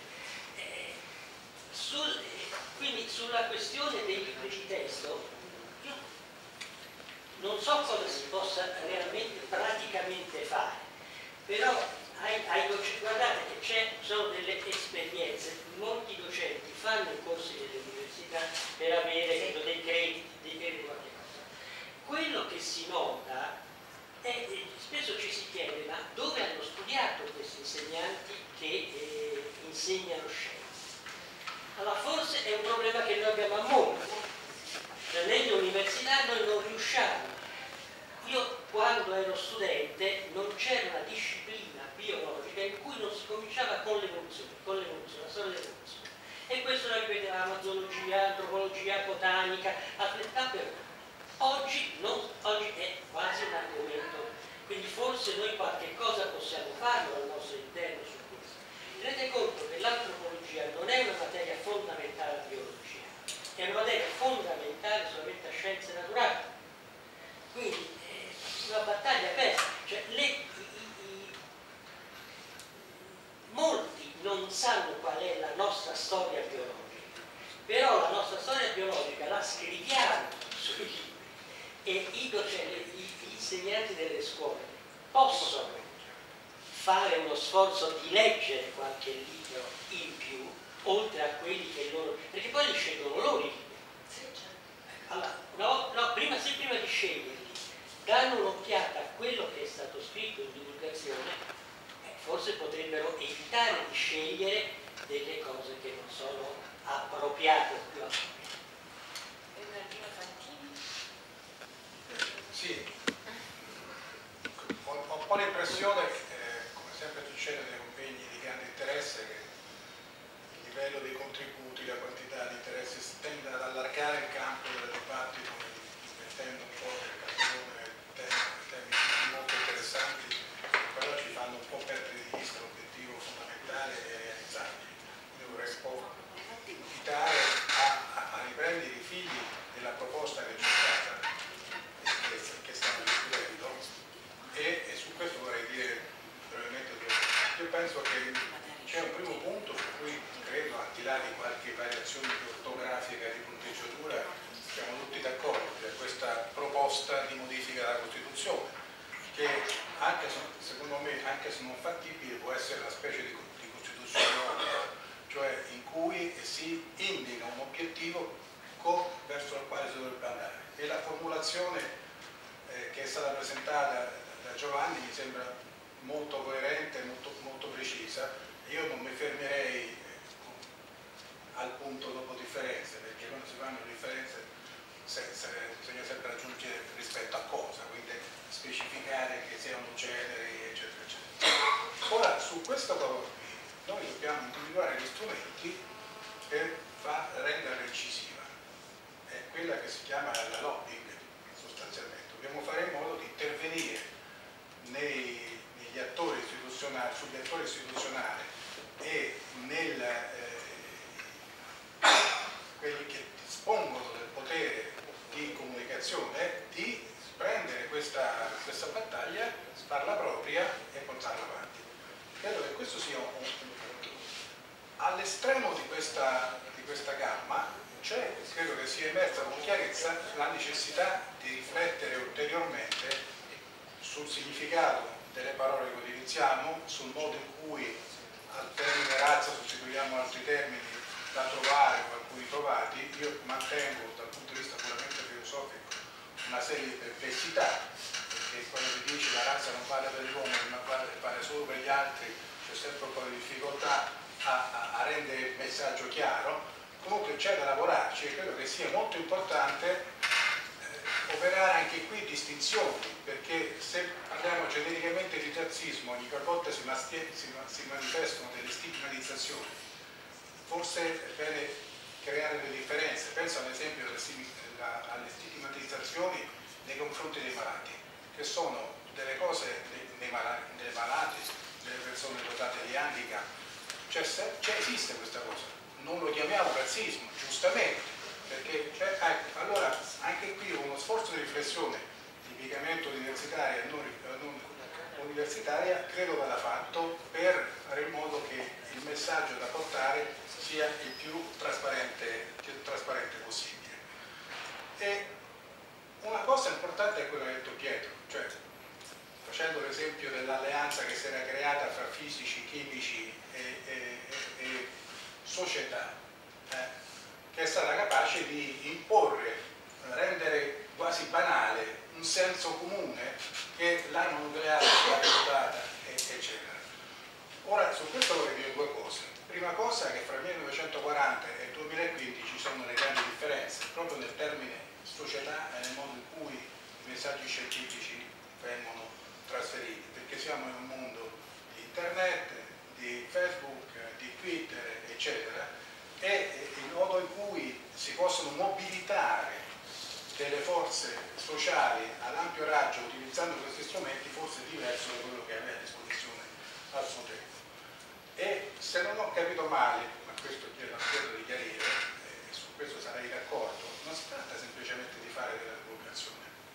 Quindi sulla questione dei libri di testo, io non so cosa si possa realmente, praticamente fare, però guardate che ci sono delle esperienze, molti docenti fanno i corsi delle università per avere dei crediti, qualche cosa. Quello che si nota è, spesso ci si chiede, ma dove hanno studiato questi insegnanti che insegnano scienze? Allora forse è un problema che noi abbiamo a monte, cioè nelle università noi non riusciamo. Io quando ero studente non c'era una disciplina biologica in cui non si cominciava con l'evoluzione, la storia dell'evoluzione. E questo lo ripetevamo, zoologia, antropologia, botanica, atletica. Oggi è quasi un argomento, quindi forse noi qualche cosa possiamo farlo al nostro interno su questo. Tenete conto che l'antropologia non è una materia fondamentale alla biologia, è una materia fondamentale solamente a scienze naturali. Quindi una battaglia persa, cioè molti non sanno qual è la nostra storia biologica, però la nostra storia biologica la scriviamo sui libri e gli insegnanti delle scuole possono fare uno sforzo di leggere qualche libro in più, oltre a quelli che loro, perché poi li scelgono loro i libri. Allora, prima di sceglierli, danno un'occhiata a quello che è stato scritto in divulgazione, forse potrebbero evitare di scegliere delle cose che non sono appropriate più appropriate. Sì, ho un po' l'impressione, come sempre succede nei convegni di grande interesse, che il livello dei contributi, la quantità di interessi tende ad allargare il campo del dibattito, mettendo un po' nel capitone temi molto interessanti, però ci fanno un po' perdere di vista l'obiettivo fondamentale e realizzabile. Io vorrei un po' invitare a riprendere i figli della proposta che c'è stata, che stiamo discutendo, e su questo vorrei dire brevemente due cose. Io penso che c'è un primo punto su cui credo, al di là di qualche variazione ortografica di punteggiatura, siamo tutti d'accordo, che questa proposta di modifica della Costituzione, che anche secondo me, anche se non fattibile, può essere una specie di Costituzione, cioè in cui si indica un obiettivo verso il quale si dovrebbe andare. E la formulazione che è stata presentata da Giovanni mi sembra molto coerente, molto precisa. Io non mi fermerei al punto dopo differenze, perché quando si fanno differenze bisogna sempre aggiungere rispetto a cosa, quindi specificare che siano generi, eccetera, eccetera. Ora, su questa cosa noi dobbiamo individuare gli strumenti per renderla incisiva. È quella che si chiama la lobbying, sostanzialmente. Dobbiamo fare in modo di intervenire negli attori istituzionali, sugli attori istituzionali e quelli che dispongono del potere di comunicazione, di prendere questa battaglia, farla propria e portarla avanti. Credo che questo sia un punto. All'estremo di questa gamma credo che sia emersa con chiarezza la necessità di riflettere ulteriormente sul significato delle parole che utilizziamo, sul modo in cui al termine razza sostituiamo altri termini da trovare o alcuni trovati. Io mantengo dal punto di vista puramente filosofico una serie di perplessità, perché quando si dice la razza non vale per l'uomo ma vale solo per gli altri, c'è sempre un po' di difficoltà a rendere il messaggio chiaro. Comunque c'è da lavorarci e credo che sia molto importante operare anche qui distinzioni, perché se parliamo genericamente di razzismo, ogni volta si manifestano delle stigmatizzazioni, forse è bene creare delle differenze. Penso ad esempio alla alle stigmatizzazioni nei confronti dei malati, che sono delle cose dei malati, delle persone dotate di handicap. Cioè esiste questa cosa, non lo chiamiamo razzismo, giustamente, perché allora anche qui uno sforzo di riflessione tipicamente universitaria e non universitaria credo vada fatto per fare in modo che il messaggio da portare sia il più trasparente possibile. E una cosa importante è quello che ha detto Pietro, cioè facendo l'esempio dell'alleanza che si era creata fra fisici, chimici e società, che è stata capace di imporre, rendere quasi banale un senso comune che l'arma nucleare sia dotata, eccetera. Ora, su questo vorrei dire due cose. Prima cosa, che fra il 1940 e il 2015 ci sono delle grandi differenze, proprio nel termine società e nel modo in cui i messaggi scientifici vengono trasferiti, perché siamo in un mondo di internet, di Facebook, di Twitter, eccetera, e il modo in cui si possono mobilitare delle forze sociali ad ampio raggio utilizzando questi strumenti forse è diverso da quello che aveva a disposizione al suo tempo. E se non ho capito male, ma questo chiedo di chiarire, e su questo sarei d'accordo, non si tratta semplicemente di fare della divulgazione.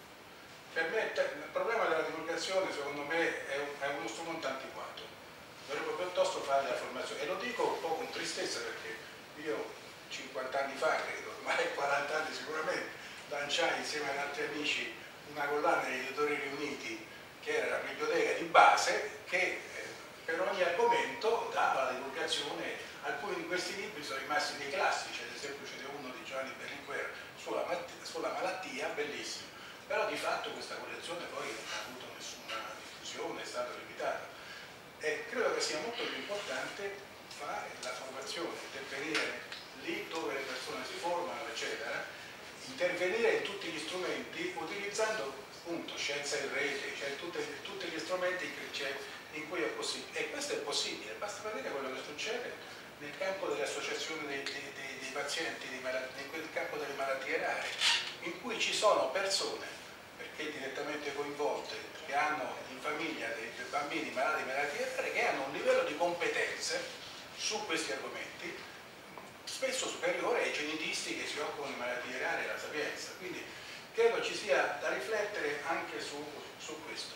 Per me il problema della divulgazione secondo me è uno strumento antiquato, dovrebbe piuttosto fare della formazione, e lo dico un po' con tristezza perché io 50 anni fa, credo, ormai 40 anni sicuramente, lanciai insieme ad altri amici una collana degli editori riuniti che era la biblioteca di base che per ogni argomento dava la divulgazione. Alcuni di questi libri sono rimasti dei classici, ad esempio ce n'è uno di Giovanni Berlinguer sulla malattia, bellissimo, però di fatto questa collezione poi non ha avuto nessuna diffusione, è stata limitata, e credo che sia molto più importante fare la formazione, intervenire lì dove le persone si formano, eccetera, intervenire in tutti gli strumenti utilizzando appunto scienza in rete, cioè tutti gli strumenti in cui è possibile. E questo è possibile, basta vedere quello che succede nel campo delle associazioni dei pazienti, nel campo delle malattie rare, in cui ci sono persone, perché direttamente coinvolte, che hanno in famiglia dei bambini malati di malattie rare, che hanno un livello di competenze su questi argomenti spesso superiore ai genetisti che si occupano di malattie rare e la sapienza. Quindi credo ci sia da riflettere anche su questo.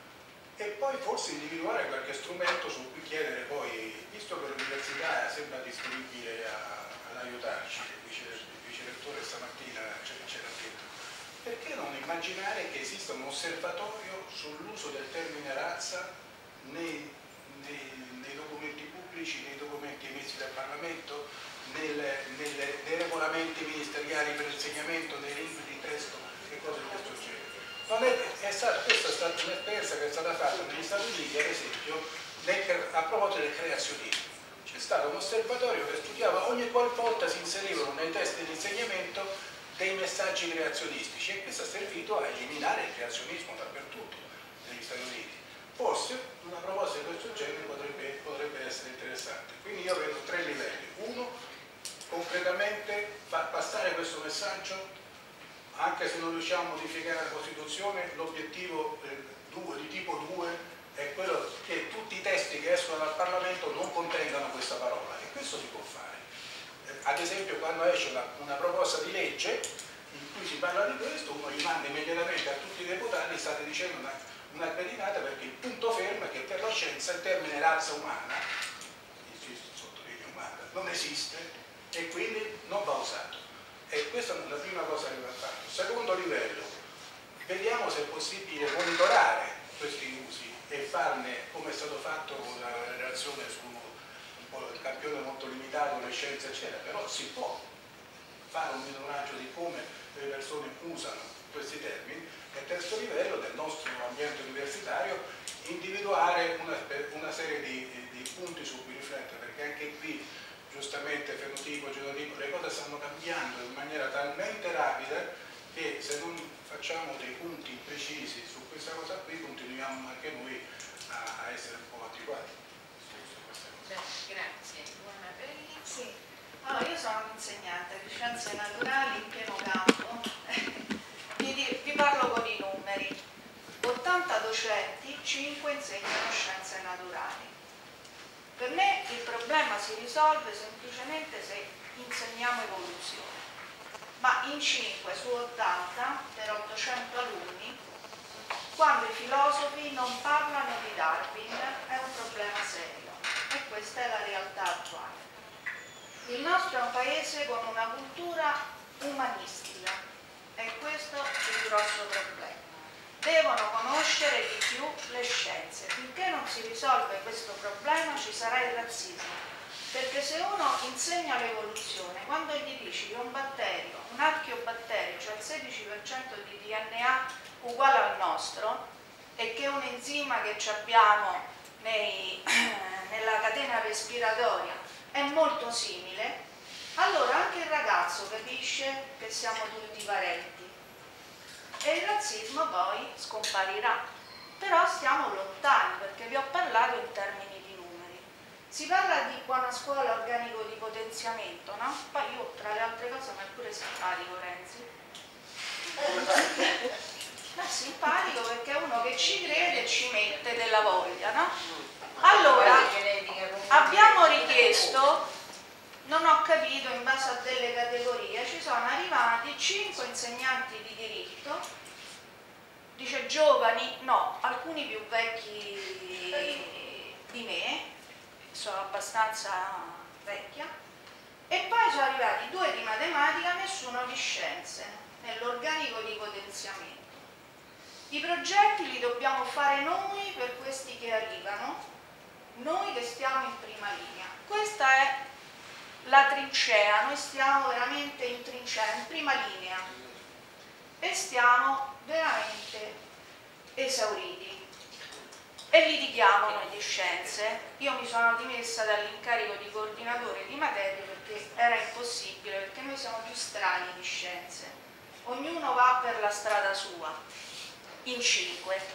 E poi forse individuare qualche strumento su cui chiedere poi, visto che l'università sembra disponibile ad aiutarci, il vice rettore stamattina ce l'ha detto, perché non immaginare che esista un osservatorio sull'uso del termine razza nei documenti pubblici, nei documenti emessi dal Parlamento, nei regolamenti ministeriali per l'insegnamento, nei libri di testo e cose di questo genere. Questa è stata un'esperienza che è stata fatta negli Stati Uniti, ad esempio, a proposito del creazionismo. C'è stato un osservatorio che studiava ogni qualvolta si inserivano nei testi di insegnamento dei messaggi creazionistici, e questo ha servito a eliminare il creazionismo dappertutto negli Stati Uniti. Forse una proposta di questo genere potrebbe essere interessante. Quindi io vedo tre livelli. Uno, concretamente far passare questo messaggio, anche se non riusciamo a modificare la Costituzione, l'obiettivo di tipo 2 è quello che tutti i testi che escono dal Parlamento non contengano questa parola, e questo si può fare. Ad esempio, quando esce una proposta di legge in cui si parla di questo, uno gli manda immediatamente a tutti i deputati: state dicendo una pedinata, perché il punto fermo è che per la scienza il termine razza umana, sottolineo umana, non esiste e quindi non va usato. E questa è la prima cosa che va fatto. Secondo livello, vediamo se è possibile monitorare questi usi e farne, come è stato fatto con la relazione su il campione molto limitato, le scienze eccetera, però si può fare un monitoraggio di come le persone usano questi termini. E terzo livello, del nostro ambiente universitario, individuare una serie di punti su cui riflettere, perché anche qui giustamente fenotipo, genotipo, le cose stanno cambiando in maniera talmente rapida che se non facciamo dei punti precisi su questa cosa qui continuiamo anche noi a essere un po' antiquati. Grazie. Sì. Allora, io sono un'insegnante di scienze naturali in pieno campo docenti, 5 insegnano scienze naturali. Per me il problema si risolve semplicemente se insegniamo evoluzione, ma in 5 su 80 per 800 alunni, quando i filosofi non parlano di Darwin, è un problema serio, e questa è la realtà attuale. Il nostro è un paese con una cultura umanistica, e questo è il grosso problema. Devono conoscere di più le scienze. Finché non si risolve questo problema ci sarà il razzismo. Perché se uno insegna l'evoluzione, quando gli dici che un batterio, un archeobatterio, cioè il 16% di DNA uguale al nostro, e che un enzima che abbiamo nella catena respiratoria è molto simile, allora anche il ragazzo capisce che siamo tutti parenti. E il razzismo poi scomparirà. Però stiamo lontani, perché vi ho parlato in termini di numeri. Si parla di buona scuola, organico di potenziamento, no? Poi io, tra le altre cose, mi è pure simpatico Renzi. Ma simpatico perché è uno che ci crede e ci mette della voglia, no? Allora, abbiamo richiesto, non ho capito, in base a delle categorie, ci sono arrivati 5 insegnanti di diritto, dice giovani, no, alcuni più vecchi di me, sono abbastanza vecchia, e poi sono arrivati 2 di matematica, nessuno di scienze, nell'organico di potenziamento. I progetti li dobbiamo fare noi per questi che arrivano, noi che stiamo in prima linea. Questa è la trincea, noi stiamo veramente in trincea, in prima linea, e stiamo veramente esauriti. E litighiamo noi di scienze. Io mi sono dimessa dall'incarico di coordinatore di materie perché era impossibile, perché noi siamo più strani di scienze. Ognuno va per la strada sua, in 5.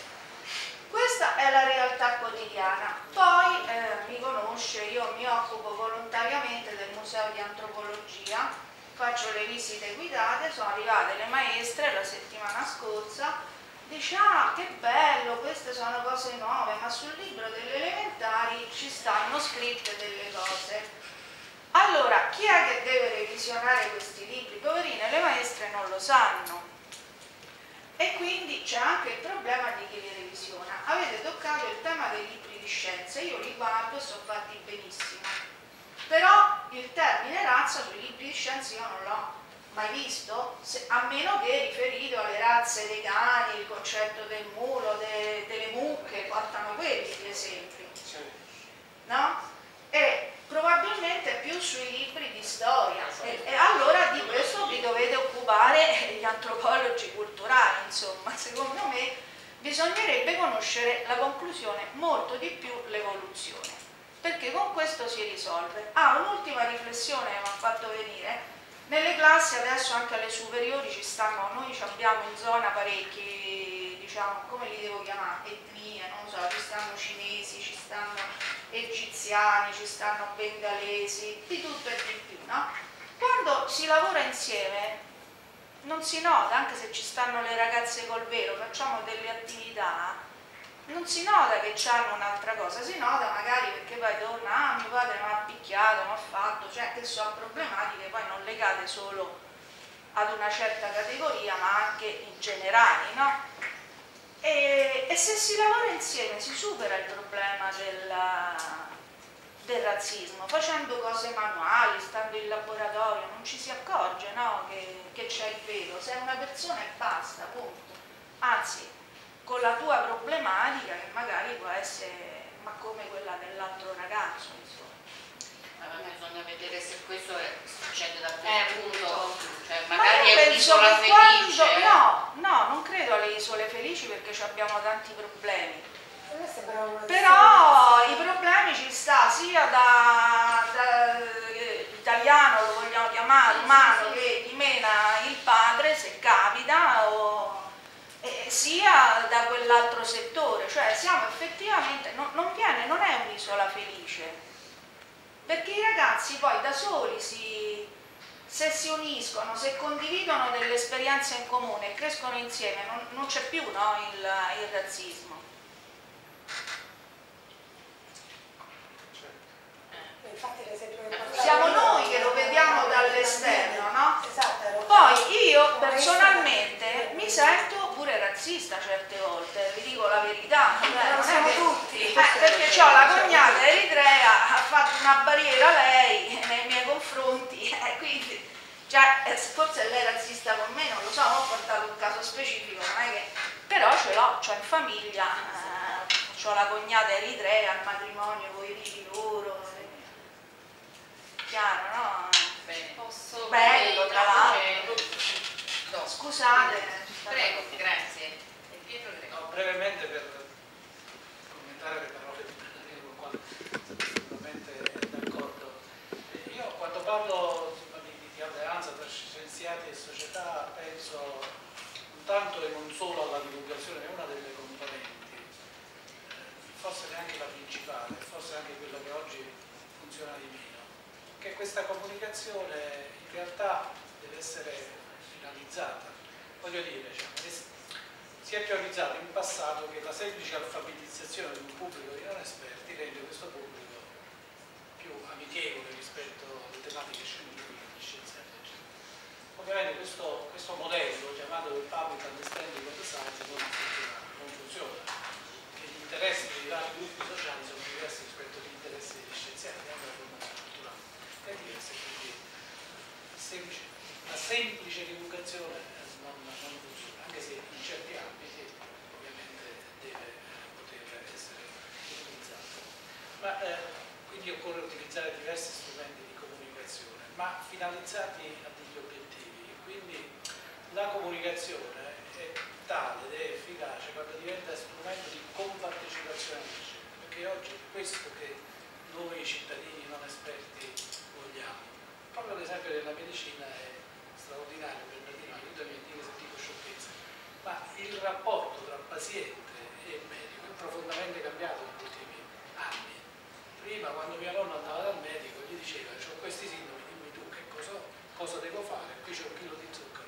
Questa è la realtà quotidiana. Poi mi conosce, io mi occupo volontariamente del museo di antropologia, faccio le visite guidate, sono arrivate le maestre la settimana scorsa, dice ah che bello, queste sono cose nuove, ma sul libro delle elementari ci stanno scritte delle cose. Allora, chi è che deve revisionare questi libri? Poverine, le maestre non lo sanno. E quindi c'è anche il problema di chi li revisiona. Avete toccato il tema dei libri di scienze, io li guardo e sono fatti benissimo. Però il termine razza sui libri di scienze io non l'ho mai visto, a meno che riferito alle razze dei cani, il concetto del mulo, delle mucche, portano quelli gli esempi. No? E probabilmente più sui libri di storia, e allora di questo vi dovete occupare gli antropologi culturali, insomma, secondo me bisognerebbe conoscere la conclusione molto di più l'evoluzione, perché con questo si risolve. Un'ultima riflessione che mi ha fatto venire, nelle classi adesso anche alle superiori ci stanno, noi abbiamo in zona parecchi, diciamo, come li devo chiamare, etnie, non so, ci stanno cinesi, ci stanno egiziani, ci stanno bengalesi, di tutto e di più, no? Quando si lavora insieme non si nota, anche se ci stanno le ragazze col velo, facciamo delle attività, non si nota che hanno un'altra cosa, si nota magari perché poi torna, mio padre mi ha picchiato, mi ha fatto, cioè che sono problematiche poi non legate solo ad una certa categoria ma anche in generale, no? E se si lavora insieme si supera il problema del razzismo, facendo cose manuali, stando in laboratorio, non ci si accorge, no, che c'è il velo, sei una persona e basta, punto. Anzi, con la tua problematica che magari può essere, ma come quella dell'altro ragazzo, insomma. Bisogna vedere se questo succede dappertutto, cioè magari io è un'isola felice. No, non credo alle isole felici perché abbiamo tanti problemi. Però i problemi ci sta sia da italiano, lo vogliamo chiamare, umano, che dimena il padre se capita, sia da quell'altro settore, cioè siamo effettivamente, non è un'isola felice, perché i ragazzi poi da soli si se si uniscono, se condividono delle esperienze in comune e crescono insieme, non c'è più, no, il razzismo. Infatti l'esempio che Siamo noi che lo vediamo dall'esterno, no? Esatto. Poi io personalmente mi sento pure razzista certe volte, vi dico la verità, Lo siamo tutti. perché ho la cognata eritrea, ha fatto una barriera lei nei miei confronti, quindi forse lei è razzista con me, non lo so, ho portato un caso specifico, non è che, però ce l'ho in famiglia, ho la cognata eritrea, il matrimonio con i figli loro, chiaro, no? Bene. Posso Bello, tra l'altro. No. Scusate. Prego, grazie. E Pietro, prego. No, brevemente per commentare le parole di Bernardino con quale sono assolutamente d'accordo. Io quando parlo di alleanza tra scienziati e società penso non tanto e non solo alla divulgazione, è una delle componenti, forse neanche la principale, forse anche quella che oggi funziona di meno, che questa comunicazione in realtà deve essere finalizzata. Voglio dire, si è teorizzato in passato che la semplice alfabetizzazione di un pubblico di non esperti rende questo pubblico più amichevole rispetto alle tematiche scientifiche, scienziate, eccetera. Ovviamente questo modello chiamato il public understanding of the science non funziona, che gli interessi dei vari gruppi sociali sono diversi rispetto agli interessi degli scienziati, anche la formazione culturale è diversa, quindi la semplice divulgazione non funziona, anche se in certi ambiti ovviamente deve poter essere utilizzata. Quindi occorre utilizzare diversi strumenti di comunicazione, ma finalizzati a degli obiettivi. Quindi la comunicazione è tale ed è efficace quando diventa strumento di compartecipazione alla scelta, perché oggi è questo che noi cittadini non esperti vogliamo. Proprio l'esempio della medicina è straordinario, Bernardino, aiutami a dire se dico sciocchezza, ma il rapporto tra paziente e medico è profondamente cambiato negli ultimi anni. Prima, quando mia nonna andava dal medico, gli diceva: ho questi sintomi, dimmi tu che cosa devo fare, qui c'è un chilo di zucchero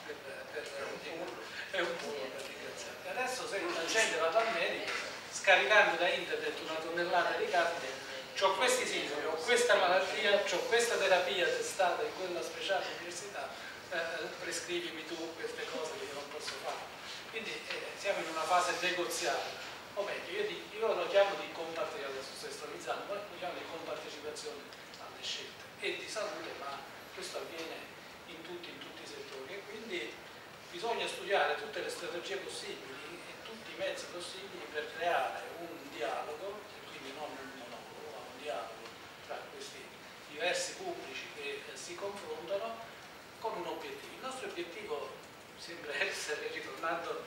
e un puro per ringraziarti. Adesso se la gente va dal medico, scaricando da internet una tonnellata di carte, ho questi sintomi, ho questa malattia, ho questa terapia testata in quella speciale università, prescrivimi tu queste cose che io non posso fare. Quindi siamo in una fase negoziale, o meglio, io lo chiamo di compartecipazione, adesso sto estremizzando, lo chiamo di compartecipazione alle scelte e di salute, ma questo avviene in tutti i settori e quindi bisogna studiare tutte le strategie possibili e tutti i mezzi possibili per creare un dialogo, e quindi non un monologo, ma un dialogo tra questi diversi pubblici che si confrontano con un obiettivo. Il nostro obiettivo sembra essere, ritornando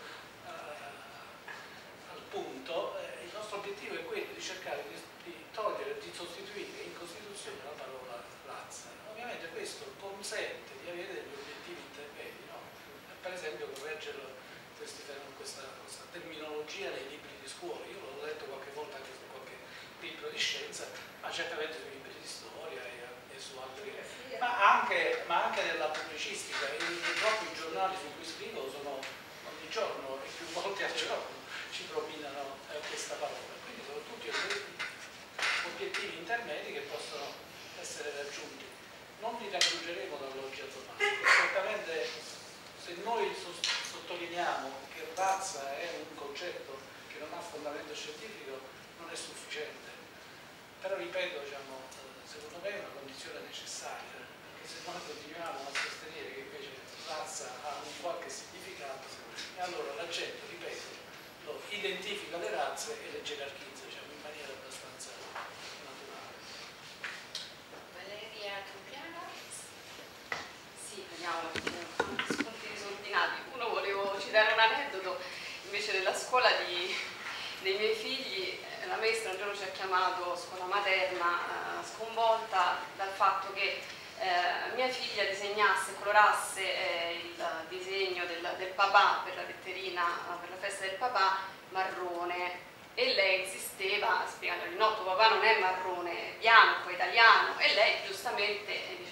al punto, il nostro obiettivo è quello di cercare di togliere, di sostituire in Costituzione la parola razza. Ovviamente questo consente di avere degli obiettivi intermedi, no? Per esempio correggere questa terminologia nei libri di scuola. Io l'ho letto qualche volta anche su qualche libro di scienza, ma certamente sui libri di storia e su altri, ma anche nella pubblicistica. Proprio i giornali su cui scrivo sono ogni giorno e più volte al giorno ci propinano questa parola. Quindi sono tutti obiettivi intermedi che possono essere raggiunti. Non li raggiungeremo dall'oggi al domani. Certamente se noi sottolineiamo che razza è un concetto che non ha fondamento scientifico non è sufficiente. Però ripeto, secondo me è una condizione necessaria, perché se noi continuiamo a sostenere che invece razza ha un qualche significato, e allora la gente, ripeto, identifica le razze e le gerarchizza in maniera abbastanza naturale. Valeria Campiano? Sì, vediamo spunti disordinati. Uno, volevo citare un aneddoto invece della scuola dei miei figli. La maestra un giorno ci ha chiamato, scuola materna, sconvolta dal fatto che mia figlia disegnasse, colorasse il disegno del papà per la letterina, per la festa del papà, marrone, e lei insisteva spiegandogli: no, tuo papà non è marrone, è bianco, è italiano, e lei giustamente dice: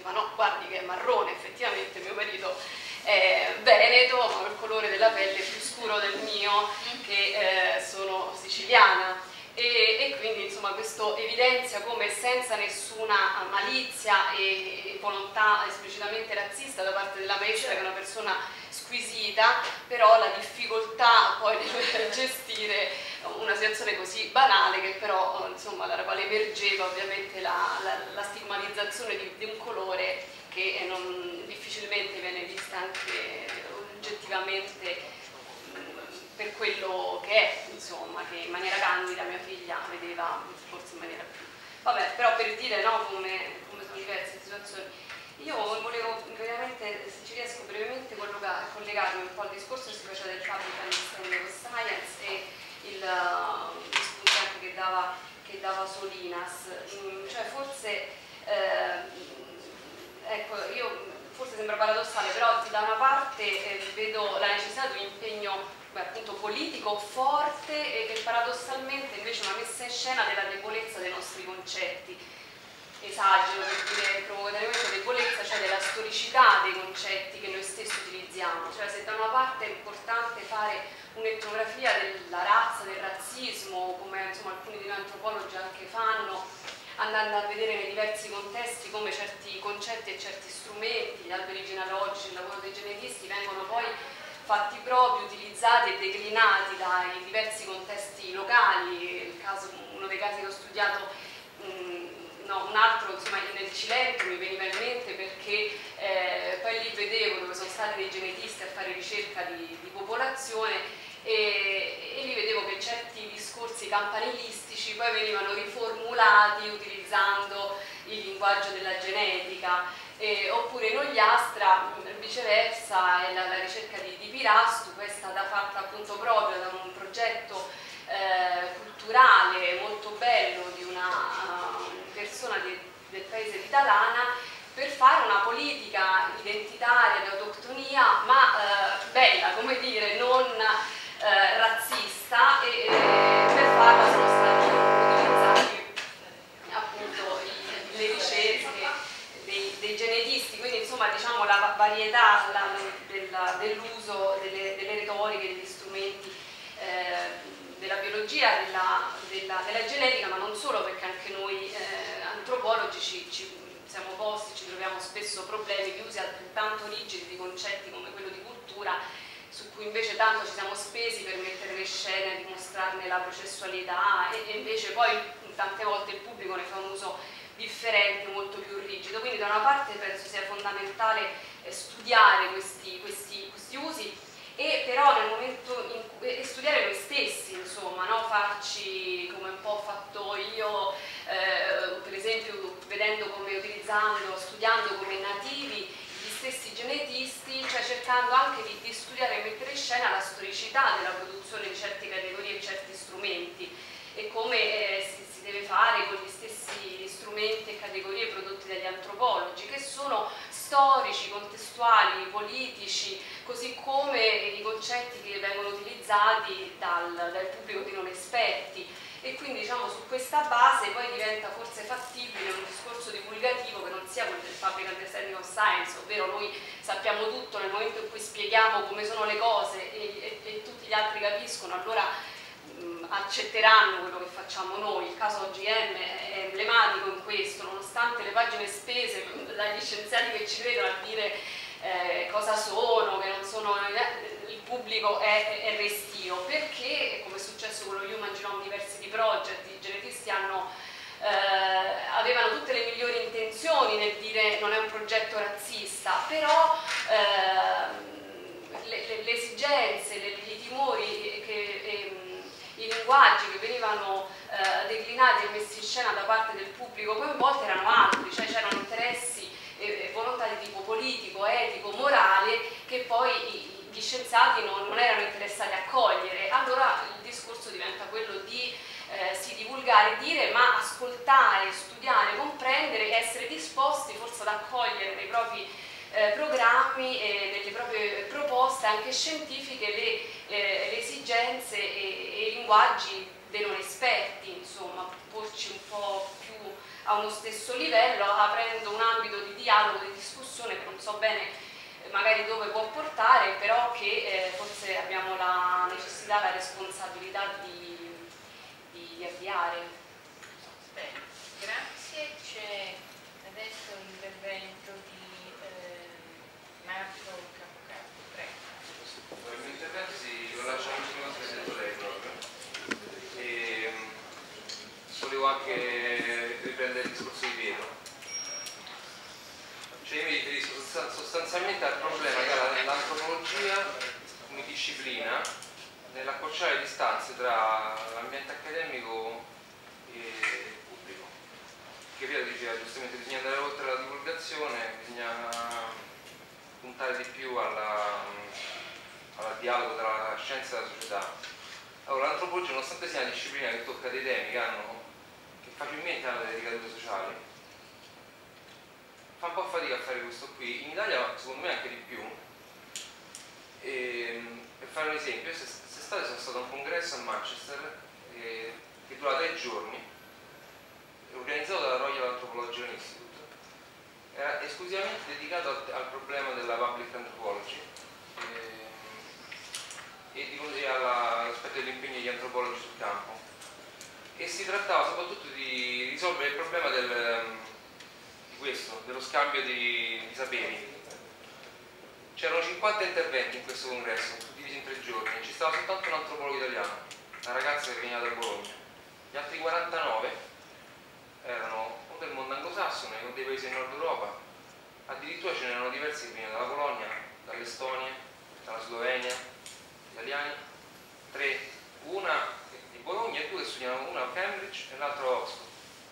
diceva no, guardi che è marrone, effettivamente mio marito è veneto, ma il colore della pelle è più scuro del mio, che sono siciliana. E quindi insomma questo evidenzia come senza nessuna malizia e volontà esplicitamente razzista da parte della maestra, che è una persona squisita, però la difficoltà poi nel gestire una situazione così banale, che però insomma dalla quale emergeva ovviamente la stigmatizzazione di un colore che difficilmente viene vista anche oggettivamente per quello che è, insomma, che in maniera candida mia figlia vedeva forse in maniera più... Vabbè, però per dire no, come sono diverse situazioni. Io volevo veramente, se ci riesco brevemente, collegarmi un po' al discorso che si faceva del Public Understanding of Science e gli spunti anche che dava Solinas. Cioè forse, ecco, io forse sembra paradossale, però da una parte vedo la necessità di un impegno appunto politico forte e che paradossalmente invece è una messa in scena della debolezza dei nostri concetti. Esagero per dire provocatoriamente debolezza, cioè della storicità dei concetti che noi stessi utilizziamo. Cioè se da una parte è importante fare un'etnografia della razza, del razzismo, come insomma alcuni di noi antropologi anche fanno, andando a vedere nei diversi contesti come certi concetti e certi strumenti, gli alberi genealogici, il lavoro dei genetisti vengono poi fatti propri, utilizzati e declinati dai diversi contesti locali. Uno dei casi che ho studiato, un altro insomma nel Cilento mi veniva in mente perché poi lì vedevo dove sono stati dei genetisti a fare ricerca di popolazione e lì vedevo che certi discorsi campanilistici poi venivano riformulati utilizzando il linguaggio della genetica. Oppure in Ogliastra viceversa la ricerca di Pirastu poi è stata fatta appunto proprio da un progetto culturale molto bello di una persona del paese di Talana per fare una politica identitaria di autoctonia ma bella, come dire, non razzista e per farla sono stati utilizzati appunto le ricerche dei genetisti, quindi insomma diciamo la varietà dell'uso delle retoriche, degli strumenti della biologia, della genetica, ma non solo, perché anche noi antropologi ci siamo posti, ci troviamo spesso problemi di usi altrettanto rigidi di concetti come quello di cultura, su cui invece tanto ci siamo spesi per mettere le scene, dimostrarne la processualità e invece poi tante volte il pubblico ne fa un uso differente, molto più rigido. Quindi da una parte penso sia fondamentale studiare questi usi e però nel momento in cui studiare noi stessi, insomma, no? Farci come un po' ho fatto io, per esempio vedendo come studiando come nativi gli stessi genetisti, cioè cercando anche di studiare e mettere in scena la storicità della produzione di certe categorie e certi strumenti e come si deve fare con gli stessi strumenti e categorie prodotti dagli antropologi, che sono storici, contestuali, politici, così come i concetti che vengono utilizzati dal pubblico di non esperti. E quindi diciamo su questa base poi diventa forse fattibile un discorso divulgativo che non sia quello del Public Understanding of Science, ovvero noi sappiamo tutto nel momento in cui spieghiamo come sono le cose e tutti gli altri capiscono, allora accetteranno quello che facciamo noi. Il caso OGM è emblematico in questo, nonostante le pagine spese dagli scienziati che ci vedono a dire cosa sono, che non sono, il pubblico è restio, perché come è successo con lo Human Genome Diversity Project, i genetisti avevano tutte le migliori intenzioni nel dire non è un progetto razzista, però le esigenze, i timori i linguaggi che venivano declinati e messi in scena da parte del pubblico coinvolto erano altri, cioè c'erano interessi e volontà di tipo politico, etico, morale che poi gli scienziati non erano interessati a cogliere. Allora il discorso diventa quello di sì, divulgare, dire, ma ascoltare, studiare, comprendere e essere disposti forse ad accogliere nei propri programmi e nelle proprie proposte anche scientifiche le esigenze e i linguaggi dei non esperti, insomma, porci un po' più a uno stesso livello, aprendo un ambito di dialogo, di discussione che non so bene magari dove può portare, però che forse abbiamo la necessità, la responsabilità di avviare. Bene, grazie. C'è adesso l'intervento di Marco Capocapo, prego. Il mio intervento si lascia l'ultima cosa che ha detto lei proprio. E volevo anche riprendere il discorso di Pietro. Cioè io mi riferisco sostanzialmente al problema che ha l'antropologia come disciplina nell'accorciare le distanze tra l'ambiente accademico e pubblico. Che Pietro diceva giustamente bisogna andare oltre la divulgazione, bisogna puntare di più al dialogo tra la scienza e la società. Allora l'antropologia, nonostante sia una disciplina che tocca dei temi che facilmente hanno delle ricadute sociali, fa un po' fatica a fare questo qui. In Italia secondo me anche di più. Per fare un esempio, quest'estate sono stato a un congresso a Manchester che dura 3 giorni, organizzato dalla Royal Anthropological Institute. Era esclusivamente dedicato al problema della public anthropology e all'aspetto dell'impegno degli antropologi sul campo. E si trattava soprattutto di risolvere il problema dello scambio di saperi. C'erano 50 interventi in questo congresso, divisi in 3 giorni, ci stava soltanto un antropologo italiano, una ragazza che veniva da Bologna. Gli altri 49 erano o del mondo anglosassone o dei paesi del nord Europa, addirittura ce n'erano diversi che venivano dalla Polonia, dall'Estonia, dalla Slovenia, italiani, 3, una di Bologna e 2 che studiavano, una a Cambridge e l'altra a Oxford.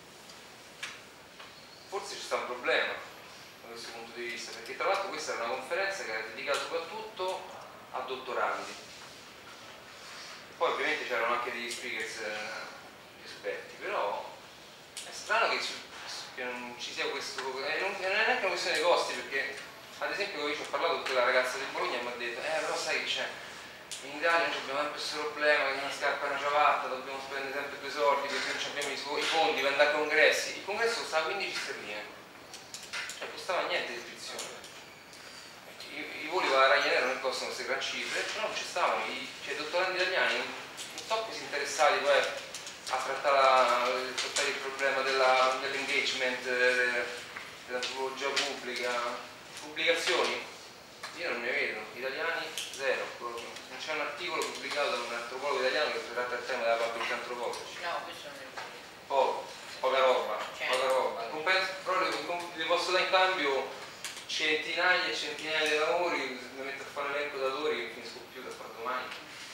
Forse ci sta un problema da questo punto di vista, perché tra l'altro questa era una conferenza che era dedicata soprattutto a dottorandi. Poi ovviamente c'erano anche degli speakers esperti, però è strano che non ci sia questo, non è neanche una questione dei costi, perché ad esempio io ci ho parlato con quella ragazza di Bologna e mi ha detto però sai che c'è, in Italia non abbiamo sempre questo problema che una scarpa e una ciabatta, dobbiamo spendere sempre 2 soldi perché non abbiamo i fondi per andare a congressi. Il congresso costava 15 sterline, cioè costava niente l'iscrizione. I voli con la Ryanair non costano queste gran cifre, però non ci stavano, i dottorandi italiani non so che si interessati poi a trattare il problema dell'engagement, dell'antropologia pubblica, pubblicazioni. Io non ne vedo, italiani zero, non c'è un articolo pubblicato da un antropologo italiano che tratta il tema della public anthropology. No, questo non è Poca roba, certo. Poca roba. Proprio vi posso dare in cambio centinaia e centinaia di lavori, mi metto a fare l'elenco d'autori che finisco più da fare domani.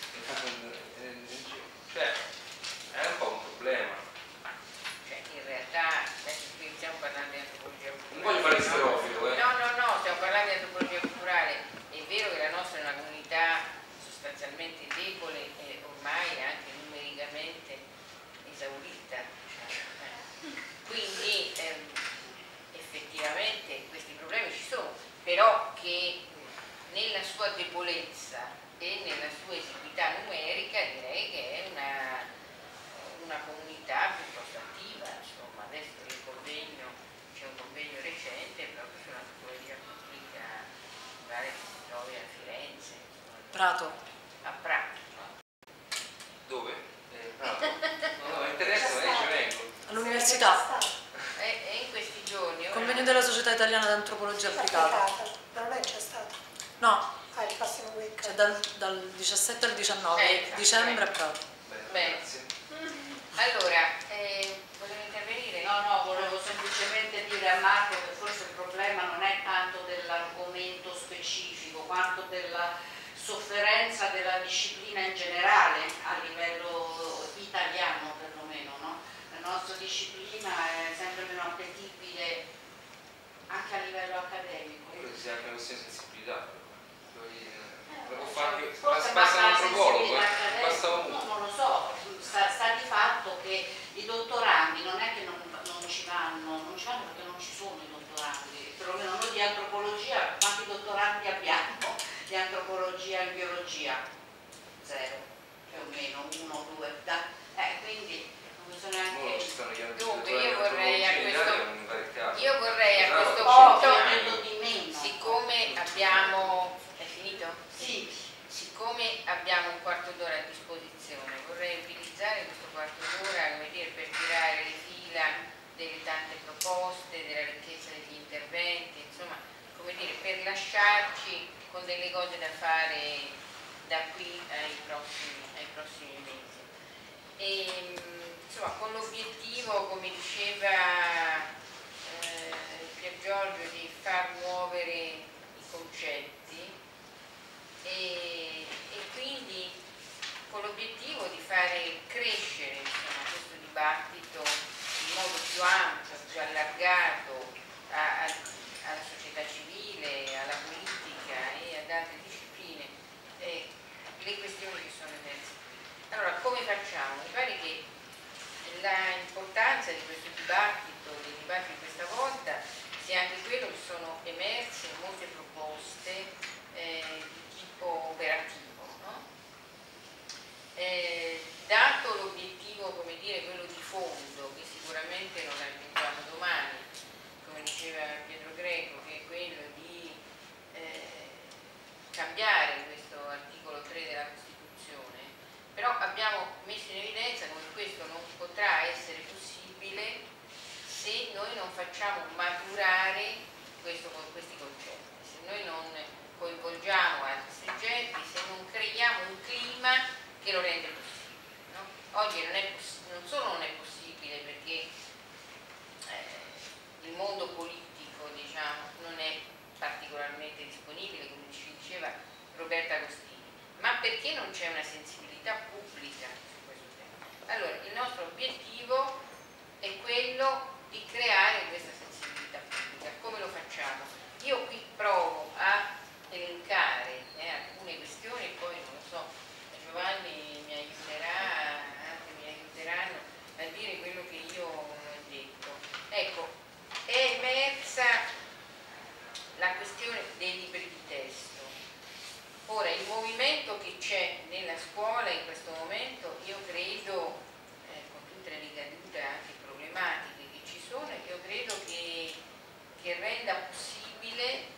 Cioè, è un po' un problema. Cioè, in realtà, qui stiamo parlando di antropologia culturale. Non voglio fare il sterofilo, No, stiamo parlando di antropologia culturale. È vero che la nostra è una comunità sostanzialmente debole e ormai anche numericamente esaurita. Quindi effettivamente questi problemi ci sono, però che nella sua debolezza e nella sua esiguità numerica direi che è una comunità piuttosto attiva. Insomma, adesso il convegno, c'è un convegno recente proprio sull'antropologia pubblica, pare che si trovi a Firenze. Prato. A Prato. Dove? Prato. No, mi interessa, ma io ci vengo. All'università. E in questi giorni... Convegno della Società Italiana d'Antropologia Applicata. Ma non è già stato? No. Il prossimo week. Cioè dal 17 al 19 dicembre a Prato. Bene. Allora, volevo intervenire? No, volevo semplicemente dire a Marco che forse il problema non è tanto dell'argomento specifico quanto della sofferenza della disciplina in generale a livello italiano perlomeno, no? La nostra disciplina è sempre meno appetibile anche a livello accademico. Credo sia anche una questione di sensibilità. Forse basta la sensibilità accademica, non lo so, sta di fatto che i dottorandi non è che non ci vanno perché non ci sono i dottorandi, perlomeno noi di antropologia, quanti dottorandi abbiamo di antropologia e biologia? 0, più o meno, 1 o 2, quindi non bisogna anche... Dunque io vorrei a questo Io vorrei a questo Poco, punto, di meno. siccome abbiamo... È finito? Sì. Siccome abbiamo un quarto d'ora a disposizione, vorrei utilizzare questo quarto d'ora, come dire, per tirare le fila delle tante proposte, della ricchezza degli interventi, insomma, come dire, per lasciarci con delle cose da fare da qui ai prossimi mesi. E, insomma, con l'obiettivo, come diceva Pier Giorgio, di far muovere i concetti e quindi con l'obiettivo di fare crescere, insomma, questo dibattito in modo più ampio, più allargato alla società civile, alla politica e ad altre discipline, le questioni che sono emerse qui. Allora, come facciamo? Mi pare che l'importanza di questo dibattito, dei dibattiti di questa volta, sia anche quello che sono emerse molte proposte di tipo operativo, no? Dato l'obiettivo, come dire, quello di fondo, che sicuramente non raggiungiamo domani, come diceva Pietro Greco, che è quello di cambiare questo articolo 3 della Costituzione, però abbiamo messo in evidenza come questo non potrà essere possibile se noi non facciamo maturare questi concetti, se noi non coinvolgiamo altri soggetti, se non creiamo un clima che lo rende possibile, no? Oggi non solo non è possibile perché il mondo politico, diciamo, non è particolarmente disponibile, come ci diceva Roberta Agostini, ma perché non c'è una sensibilità pubblica su questo tema. Allora, il nostro obiettivo è quello di creare questa sensibilità pubblica. Come lo facciamo? Io qui provo a elencare alcune questioni e poi, non lo so, Giovanni mi aiuterà, altri mi aiuteranno a dire quello che io ho detto. Ecco, è emersa la questione dei libri di testo. Ora, il movimento che c'è nella scuola in questo momento, io credo, con tutte le ricadute anche problematiche che ci sono, io credo che renda possibile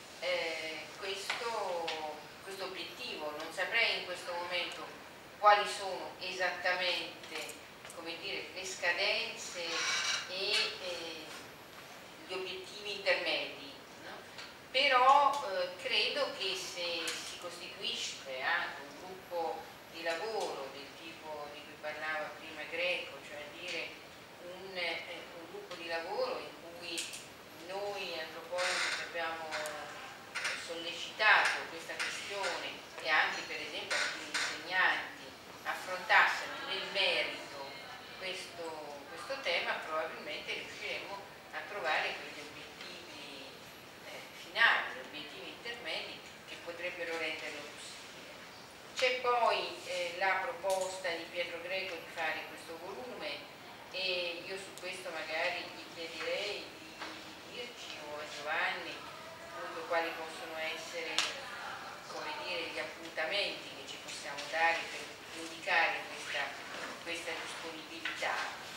questo obiettivo. Non saprei in questo momento quali sono esattamente, come dire, le scadenze e gli obiettivi intermedi, no? Però credo che se si costituisce anche un gruppo di lavoro del tipo di cui parlava prima Greco, cioè dire un gruppo di lavoro in cui noi antropologi abbiamo sollecitato questa questione e anche per esempio anche gli insegnanti affrontassero nel merito questo tema, probabilmente riusciremo a trovare quegli obiettivi finali, gli obiettivi intermedi che potrebbero renderlo possibile. C'è poi la proposta di Pietro Greco di fare questo volume e io su questo magari gli chiederei di dirci, o a Giovanni, appunto, quali possono essere, come dire, gli appuntamenti che ci possiamo dare per indicare questa disponibilità.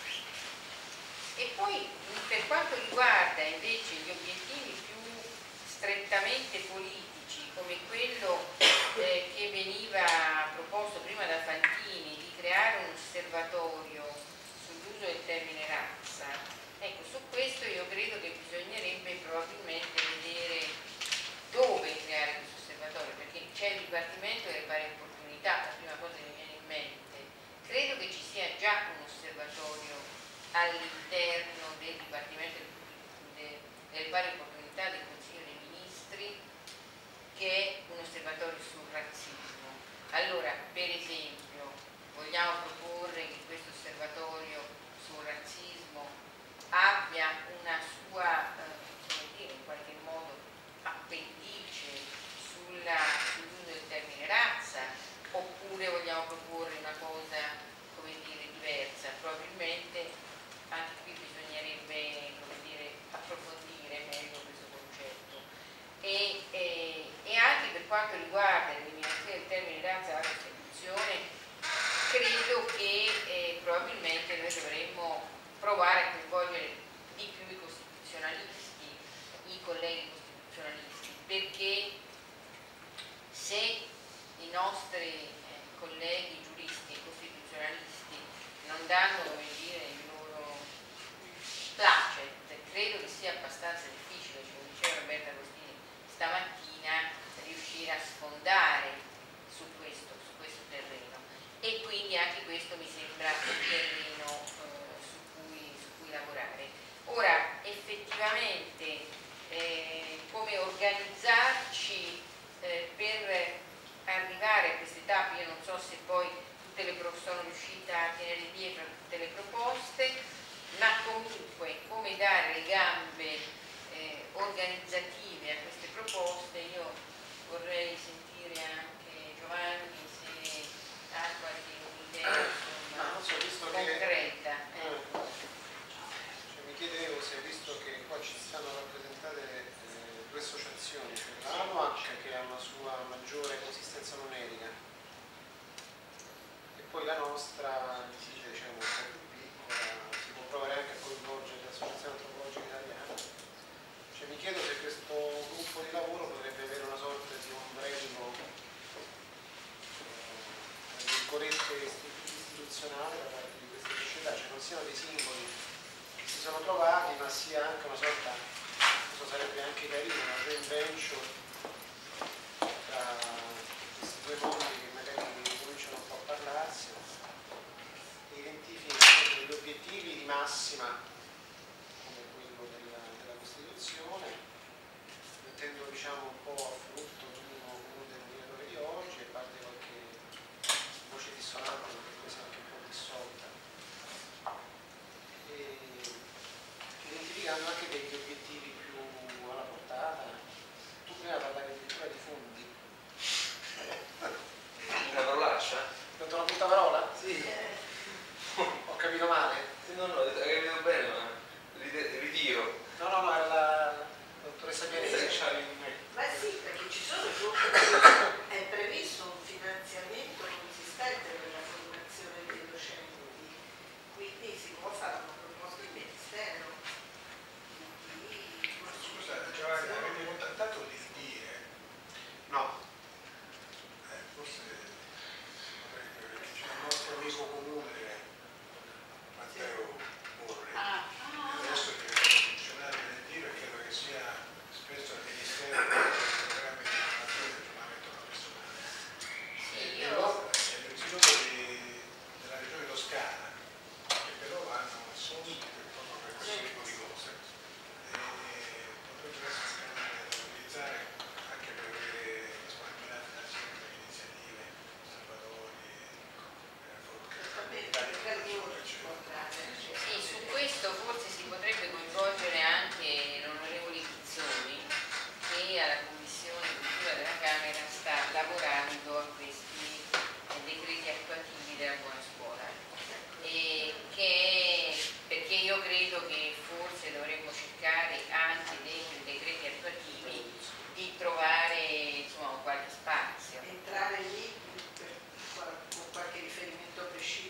E poi per quanto riguarda invece gli obiettivi più strettamente politici, come quello che veniva proposto prima da Fantini di creare un osservatorio sull'uso del termine razza, ecco, su questo io credo che bisognerebbe probabilmente vedere dove creare questo osservatorio, perché c'è il Dipartimento delle pari opportunità, la prima cosa che mi viene in mente. Credo che ci sia già un osservatorio all'interno del Dipartimento delle pari opportunità del Consiglio dei Ministri, che è un osservatorio sul razzismo. Allora, per esempio, vogliamo proporre che questo osservatorio sul razzismo abbia una sua, come dire, in qualche modo appendice sull'uso del termine razza, oppure vogliamo proporre una cosa, come dire, diversa. Probabilmente anche qui bisognerebbe, come dire, approfondire meglio questo concetto. E anche per quanto riguarda l'eliminazione del termine razza dalla Costituzione, credo che probabilmente noi dovremmo provare a coinvolgere di più i costituzionalisti costituzionalisti, i colleghi costituzionalisti, perché se i nostri colleghi giuristi e costituzionalisti non danno, come dire, il loro placet, credo che sia abbastanza difficile, come diceva Roberta Agostini stamattina, riuscire a sfondare su questo terreno, e quindi anche questo mi sembra un terreno su cui lavorare. Ora, effettivamente, come organizzarci per arrivare a queste tappe, io non so se poi sono riuscita a tenere dietro tutte le proposte, ma comunque come dare le gambe organizzative a queste proposte. Io vorrei sentire anche Giovanni se ha qualche idea concreta. Mi chiedevo se, visto che qua ci stanno rappresentate due associazioni, cioè la ANOAC che ha una sua maggiore consistenza numerica e poi la nostra, diciamo, un po' più piccola, si può provare anche a coinvolgere l'Associazione Antropologica Italiana. Cioè, mi chiedo se questo gruppo di lavoro potrebbe avere una sorta di ombrello istituzionale da parte di queste società, cioè non siano dei singoli che si sono trovati, ma sia anche una sorta, questo sarebbe anche carino, una joint venture tra questi due mondi che magari cominciano un po' a parlarsi e identificano degli obiettivi di massima come quello della Costituzione, mettendo, diciamo, un po' a frutto l'unico comune denominatore di oggi, e parte qualche voce dissonante perché poi sia anche un po' dissolta, e identificando anche degli obiettivi più alla portata. Tu prima parlavi addirittura di fondi. Una parolaccia? Ho detto una brutta parola? Sì. Ho capito male? No, hai capito bene, ma ritiro. No, era la dottoressa Pianesi. Ma sì, perché ci sono è previsto un finanziamento consistente per la formazione dei docenti, quindi si può fare una proposta al Ministero. Scusate, Giovanni, avete contattato l'IFDIE? No. Forse potrebbe, perché c'è un nostro amico comune, Matteo Borri, adesso che è funzionario del DIE, credo che sia spesso al Ministero dei programmi di formazione e aggiornamento professionale. È l'istituto della regione Toscana, che però hanno assunto proprio per questo tipo di cose. Potrebbe essere un canale da utilizzare anche per avere disponibilità finanziaria per iniziative, osservatori, Sì, su questo forse si potrebbe coinvolgere anche l'onorevole Pizzoni, che alla Commissione Cultura della Camera sta lavorando a questi decreti attuativi della buona scuola, perché io credo che forse dovremmo cercare anche dentro i decreti attuativi di trovare, insomma, qualche spazio. Entrare lì con qualche riferimento preciso.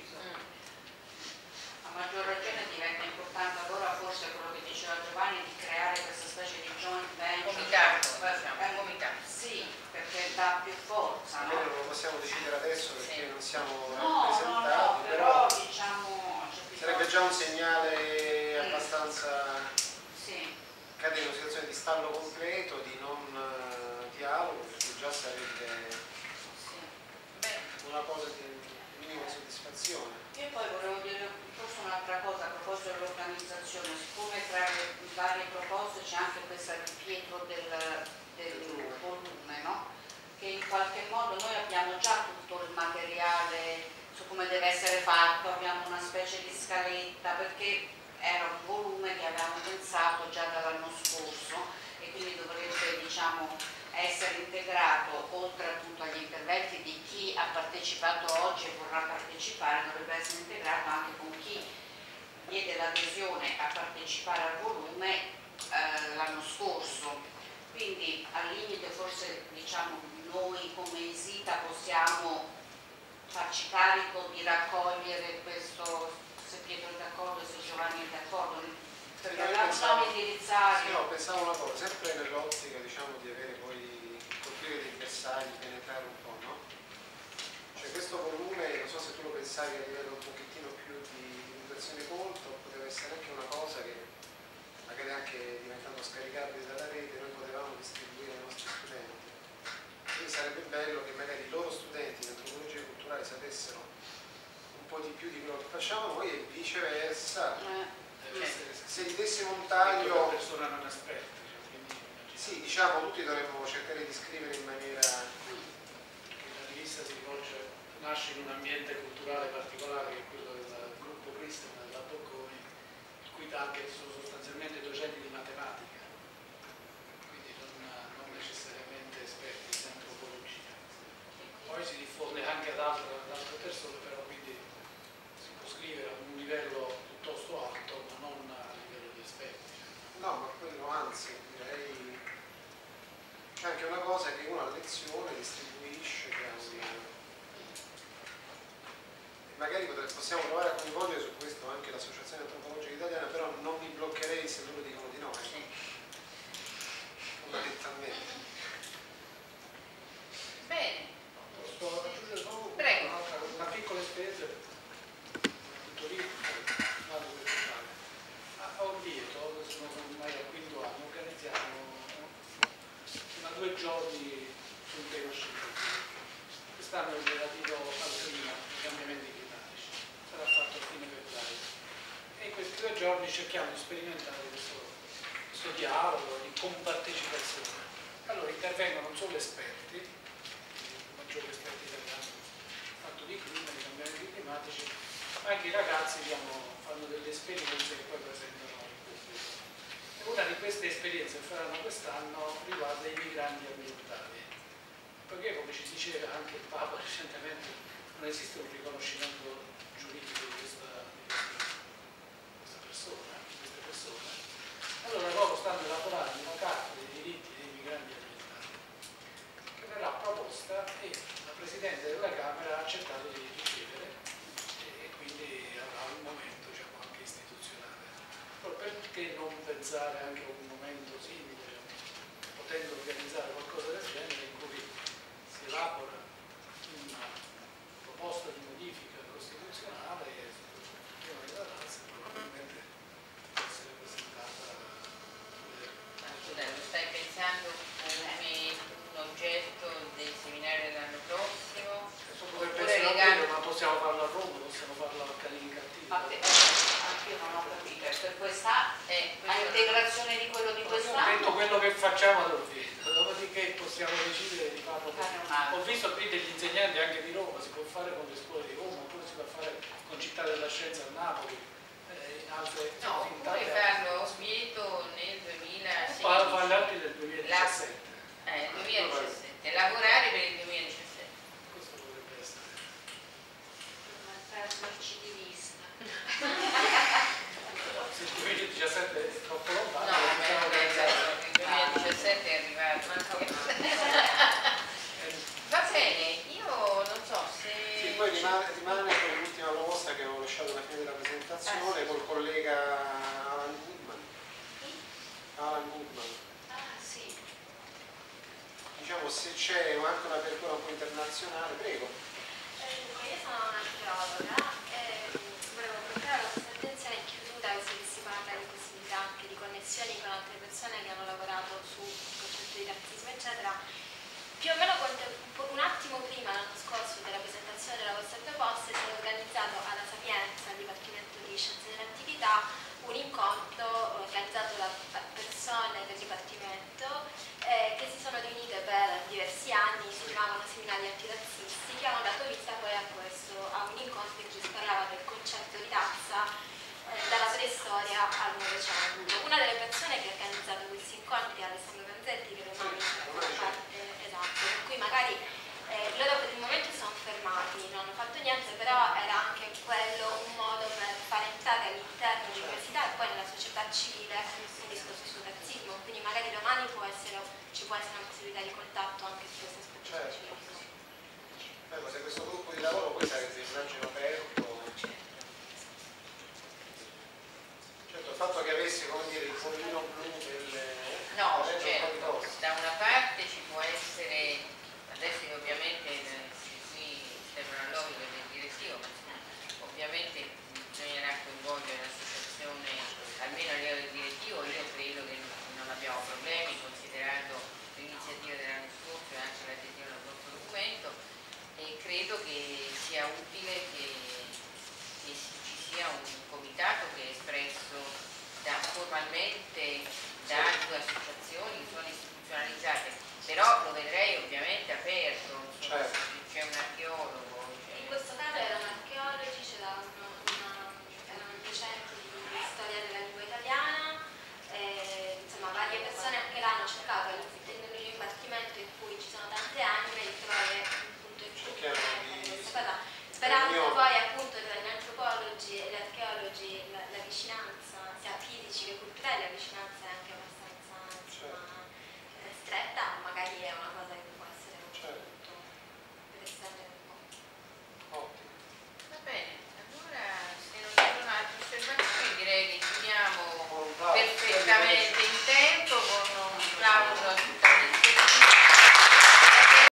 A maggior ragione diventa importante allora forse quello che diceva Giovanni, di creare questa specie di joint venture. Comitato. Sì, perché dà più forza. Noi non lo possiamo decidere adesso perché non siamo No, rappresentati, però diciamo sarebbe già un segnale abbastanza sì. cadere in una situazione di stallo completo, di non dialogo, perché già sarebbe una cosa di minima soddisfazione. Io poi volevo dire forse un'altra cosa a proposito dell'organizzazione, siccome tra le varie proposte c'è anche questa di Pietro del volume, no? Che in qualche modo noi abbiamo già tutto il materiale su come deve essere fatto, abbiamo una specie di scaletta, perché era un volume che avevamo pensato già dall'anno scorso e quindi dovrebbe, diciamo, essere integrato, oltre appunto agli interventi di chi ha partecipato oggi e vorrà partecipare, dovrebbe essere integrato anche con chi diede l'adesione a partecipare al volume l'anno scorso. Quindi al limite forse, diciamo, noi come ISITA possiamo farci carico di raccogliere questo, se Pietro è d'accordo e se Giovanni è d'accordo, perché andavano indirizzati. Sì, no, pensavo una cosa, sempre nell'ottica diciamo di avere poi colpire dei bersagli, penetrare un po', no? Cioè questo volume, non so se tu lo pensavi a livello un pochettino più di divulgazione conto, poteva essere anche una cosa che magari anche diventando scaricabile dalla rete noi potevamo distribuire ai nostri studenti. Quindi sarebbe bello che magari i loro studenti di antropologia culturale sapessero un po' di più di quello che facciamo noi e viceversa. Se gli dessimo un taglio, persona non esperta, sì, diciamo tutti dovremmo cercare di scrivere in maniera che la rivista si rivolge, nasce in un ambiente culturale particolare che è quello del gruppo Cristian della Bocconi, il cui target sono sostanzialmente docenti di matematica, quindi non necessariamente esperti in antropologia. Poi si diffonde anche ad altre persone, però quindi si può scrivere a un livello piuttosto alto, ma non a livello di esperti. no, ma quello anzi direi c'è anche una cosa che uno a lezione distribuisce che magari possiamo provare a coinvolgere su questo anche l'associazione antropologica italiana, però non mi bloccherei se loro dicono di no, fondamentalmente. Bene. Posso aggiungere solo Prego. una piccola esperienza a Orvieto, sono ormai al quinto anno, organizziamo 2 giorni su un tema scientifico. Quest'anno è relativo al clima, ai cambiamenti climatici, sarà fatto a fine febbraio. E in questi 2 giorni cerchiamo di sperimentare questo dialogo di compartecipazione. Allora intervengono non solo esperti, i maggiori esperti italiani fatto di clima, di cambiamenti climatici, ma anche i ragazzi fanno delle esperienze che poi presentano in questi giorni. E una di queste esperienze che faranno quest'anno riguarda i migranti ambientali, perché come ci diceva anche il Papa recentemente non esiste un riconoscimento giuridico di queste persone. Allora loro stanno elaborando una carta dei diritti dei migranti ambientali che verrà proposta e la Presidente della Camera ha accettato di ricevere e quindi avrà un momento anche istituzionale. Però perché non pensare anche a un momento simile, potendo organizzare qualcosa del genere in cui si elabora una proposta di modifica costituzionale e prima della razza probabilmente può essere presentata. Lo stai pensando come un oggetto del seminario dell'anno prossimo? Potrebbe essere vero, ma possiamo farlo a Roma, possiamo farlo a Canini Cattivo. Anche io non ho capito, per questa a integrazione di quello di quest'anno. Ho detto quello che facciamo ad Orvieto, dopodiché possiamo decidere di farlo. Ho visto qui degli insegnanti anche di Roma, si può fare con le scuole di Roma, oppure si può fare con Città della Scienza a Napoli, in altre. No, oppure farlo a Orvieto nel 2016. Farlo anche del 2017. 2017, lavorare per il 2017. Questo potrebbe essere. Perderci di vista. Se il 2017 è troppo lontano. No, il 2017 è arrivato. Va bene, io non so se... Sì, poi rimane l'ultima proposta che avevo lasciato alla fine della presentazione col collega Alan Goodman. Ah sì. Diciamo se c'è anche un'apertura un po' internazionale, prego. Io sono un'archeologa e volevo portare la vostra attenzione in chiusura, visto che si parla di possibilità anche di connessioni con altre persone che hanno lavorato sul concetto di razzismo eccetera. Più o meno un attimo prima, l'anno scorso, della presentazione della vostra proposta, si è organizzato alla Sapienza, al Dipartimento di Scienze dell'Antichità, un incontro organizzato da persone del Dipartimento che si sono riunite per diversi anni, si chiamavano seminari antirazzisti, che hanno dato vita poi a un incontro in cui si parlava del concetto di razza dalla preistoria al Novecento. Una delle persone che ha organizzato questi incontri è Alessandro Ganzetti, che domani farà parte, esatto, per cui magari loro per il momento sono fermati, non hanno fatto niente, però era anche quello un modo per far entrare all'interno dell'università e poi nella società civile un discorso sul razzismo, quindi magari domani ci può essere una possibilità di contatto anche su questo aspetto specifico. Se questo gruppo di lavoro poi sarebbe immagino aperto, certo fatto che avesse, come dire, il pollino blu del... No, certo, da una parte ci può essere, adesso io ovviamente qui Stefano Allovi che è il direttivo, ma ovviamente bisognerà coinvolgere l'associazione, almeno a livello del direttivo. Io credo che non abbiamo problemi considerando l'iniziativa dell'anno scorso e anche l'adesione al vostro documento, e credo che sia utile che ci sia un comitato che è espresso formalmente da due associazioni che sono istituzionalizzate, però lo vedrei ovviamente aperto, insomma, certo. C'è un archeologo. In questo caso erano archeologi, erano docenti di storia della lingua italiana, insomma varie persone anche là hanno cercato all'interno di un dipartimento in cui ci sono tante anime di trovare un punto in cui questa cosa, sperando poi appunto tra gli antropologi e gli archeologi la vicinanza sia fisici che culturale, la vicinanza è anche abbastanza insomma, stretta, magari è una cosa che può essere un punto per estendere un po'. Ottimo. Va bene, allora se non ci sono altre osservazioni direi che chiudiamo perfettamente in tempo.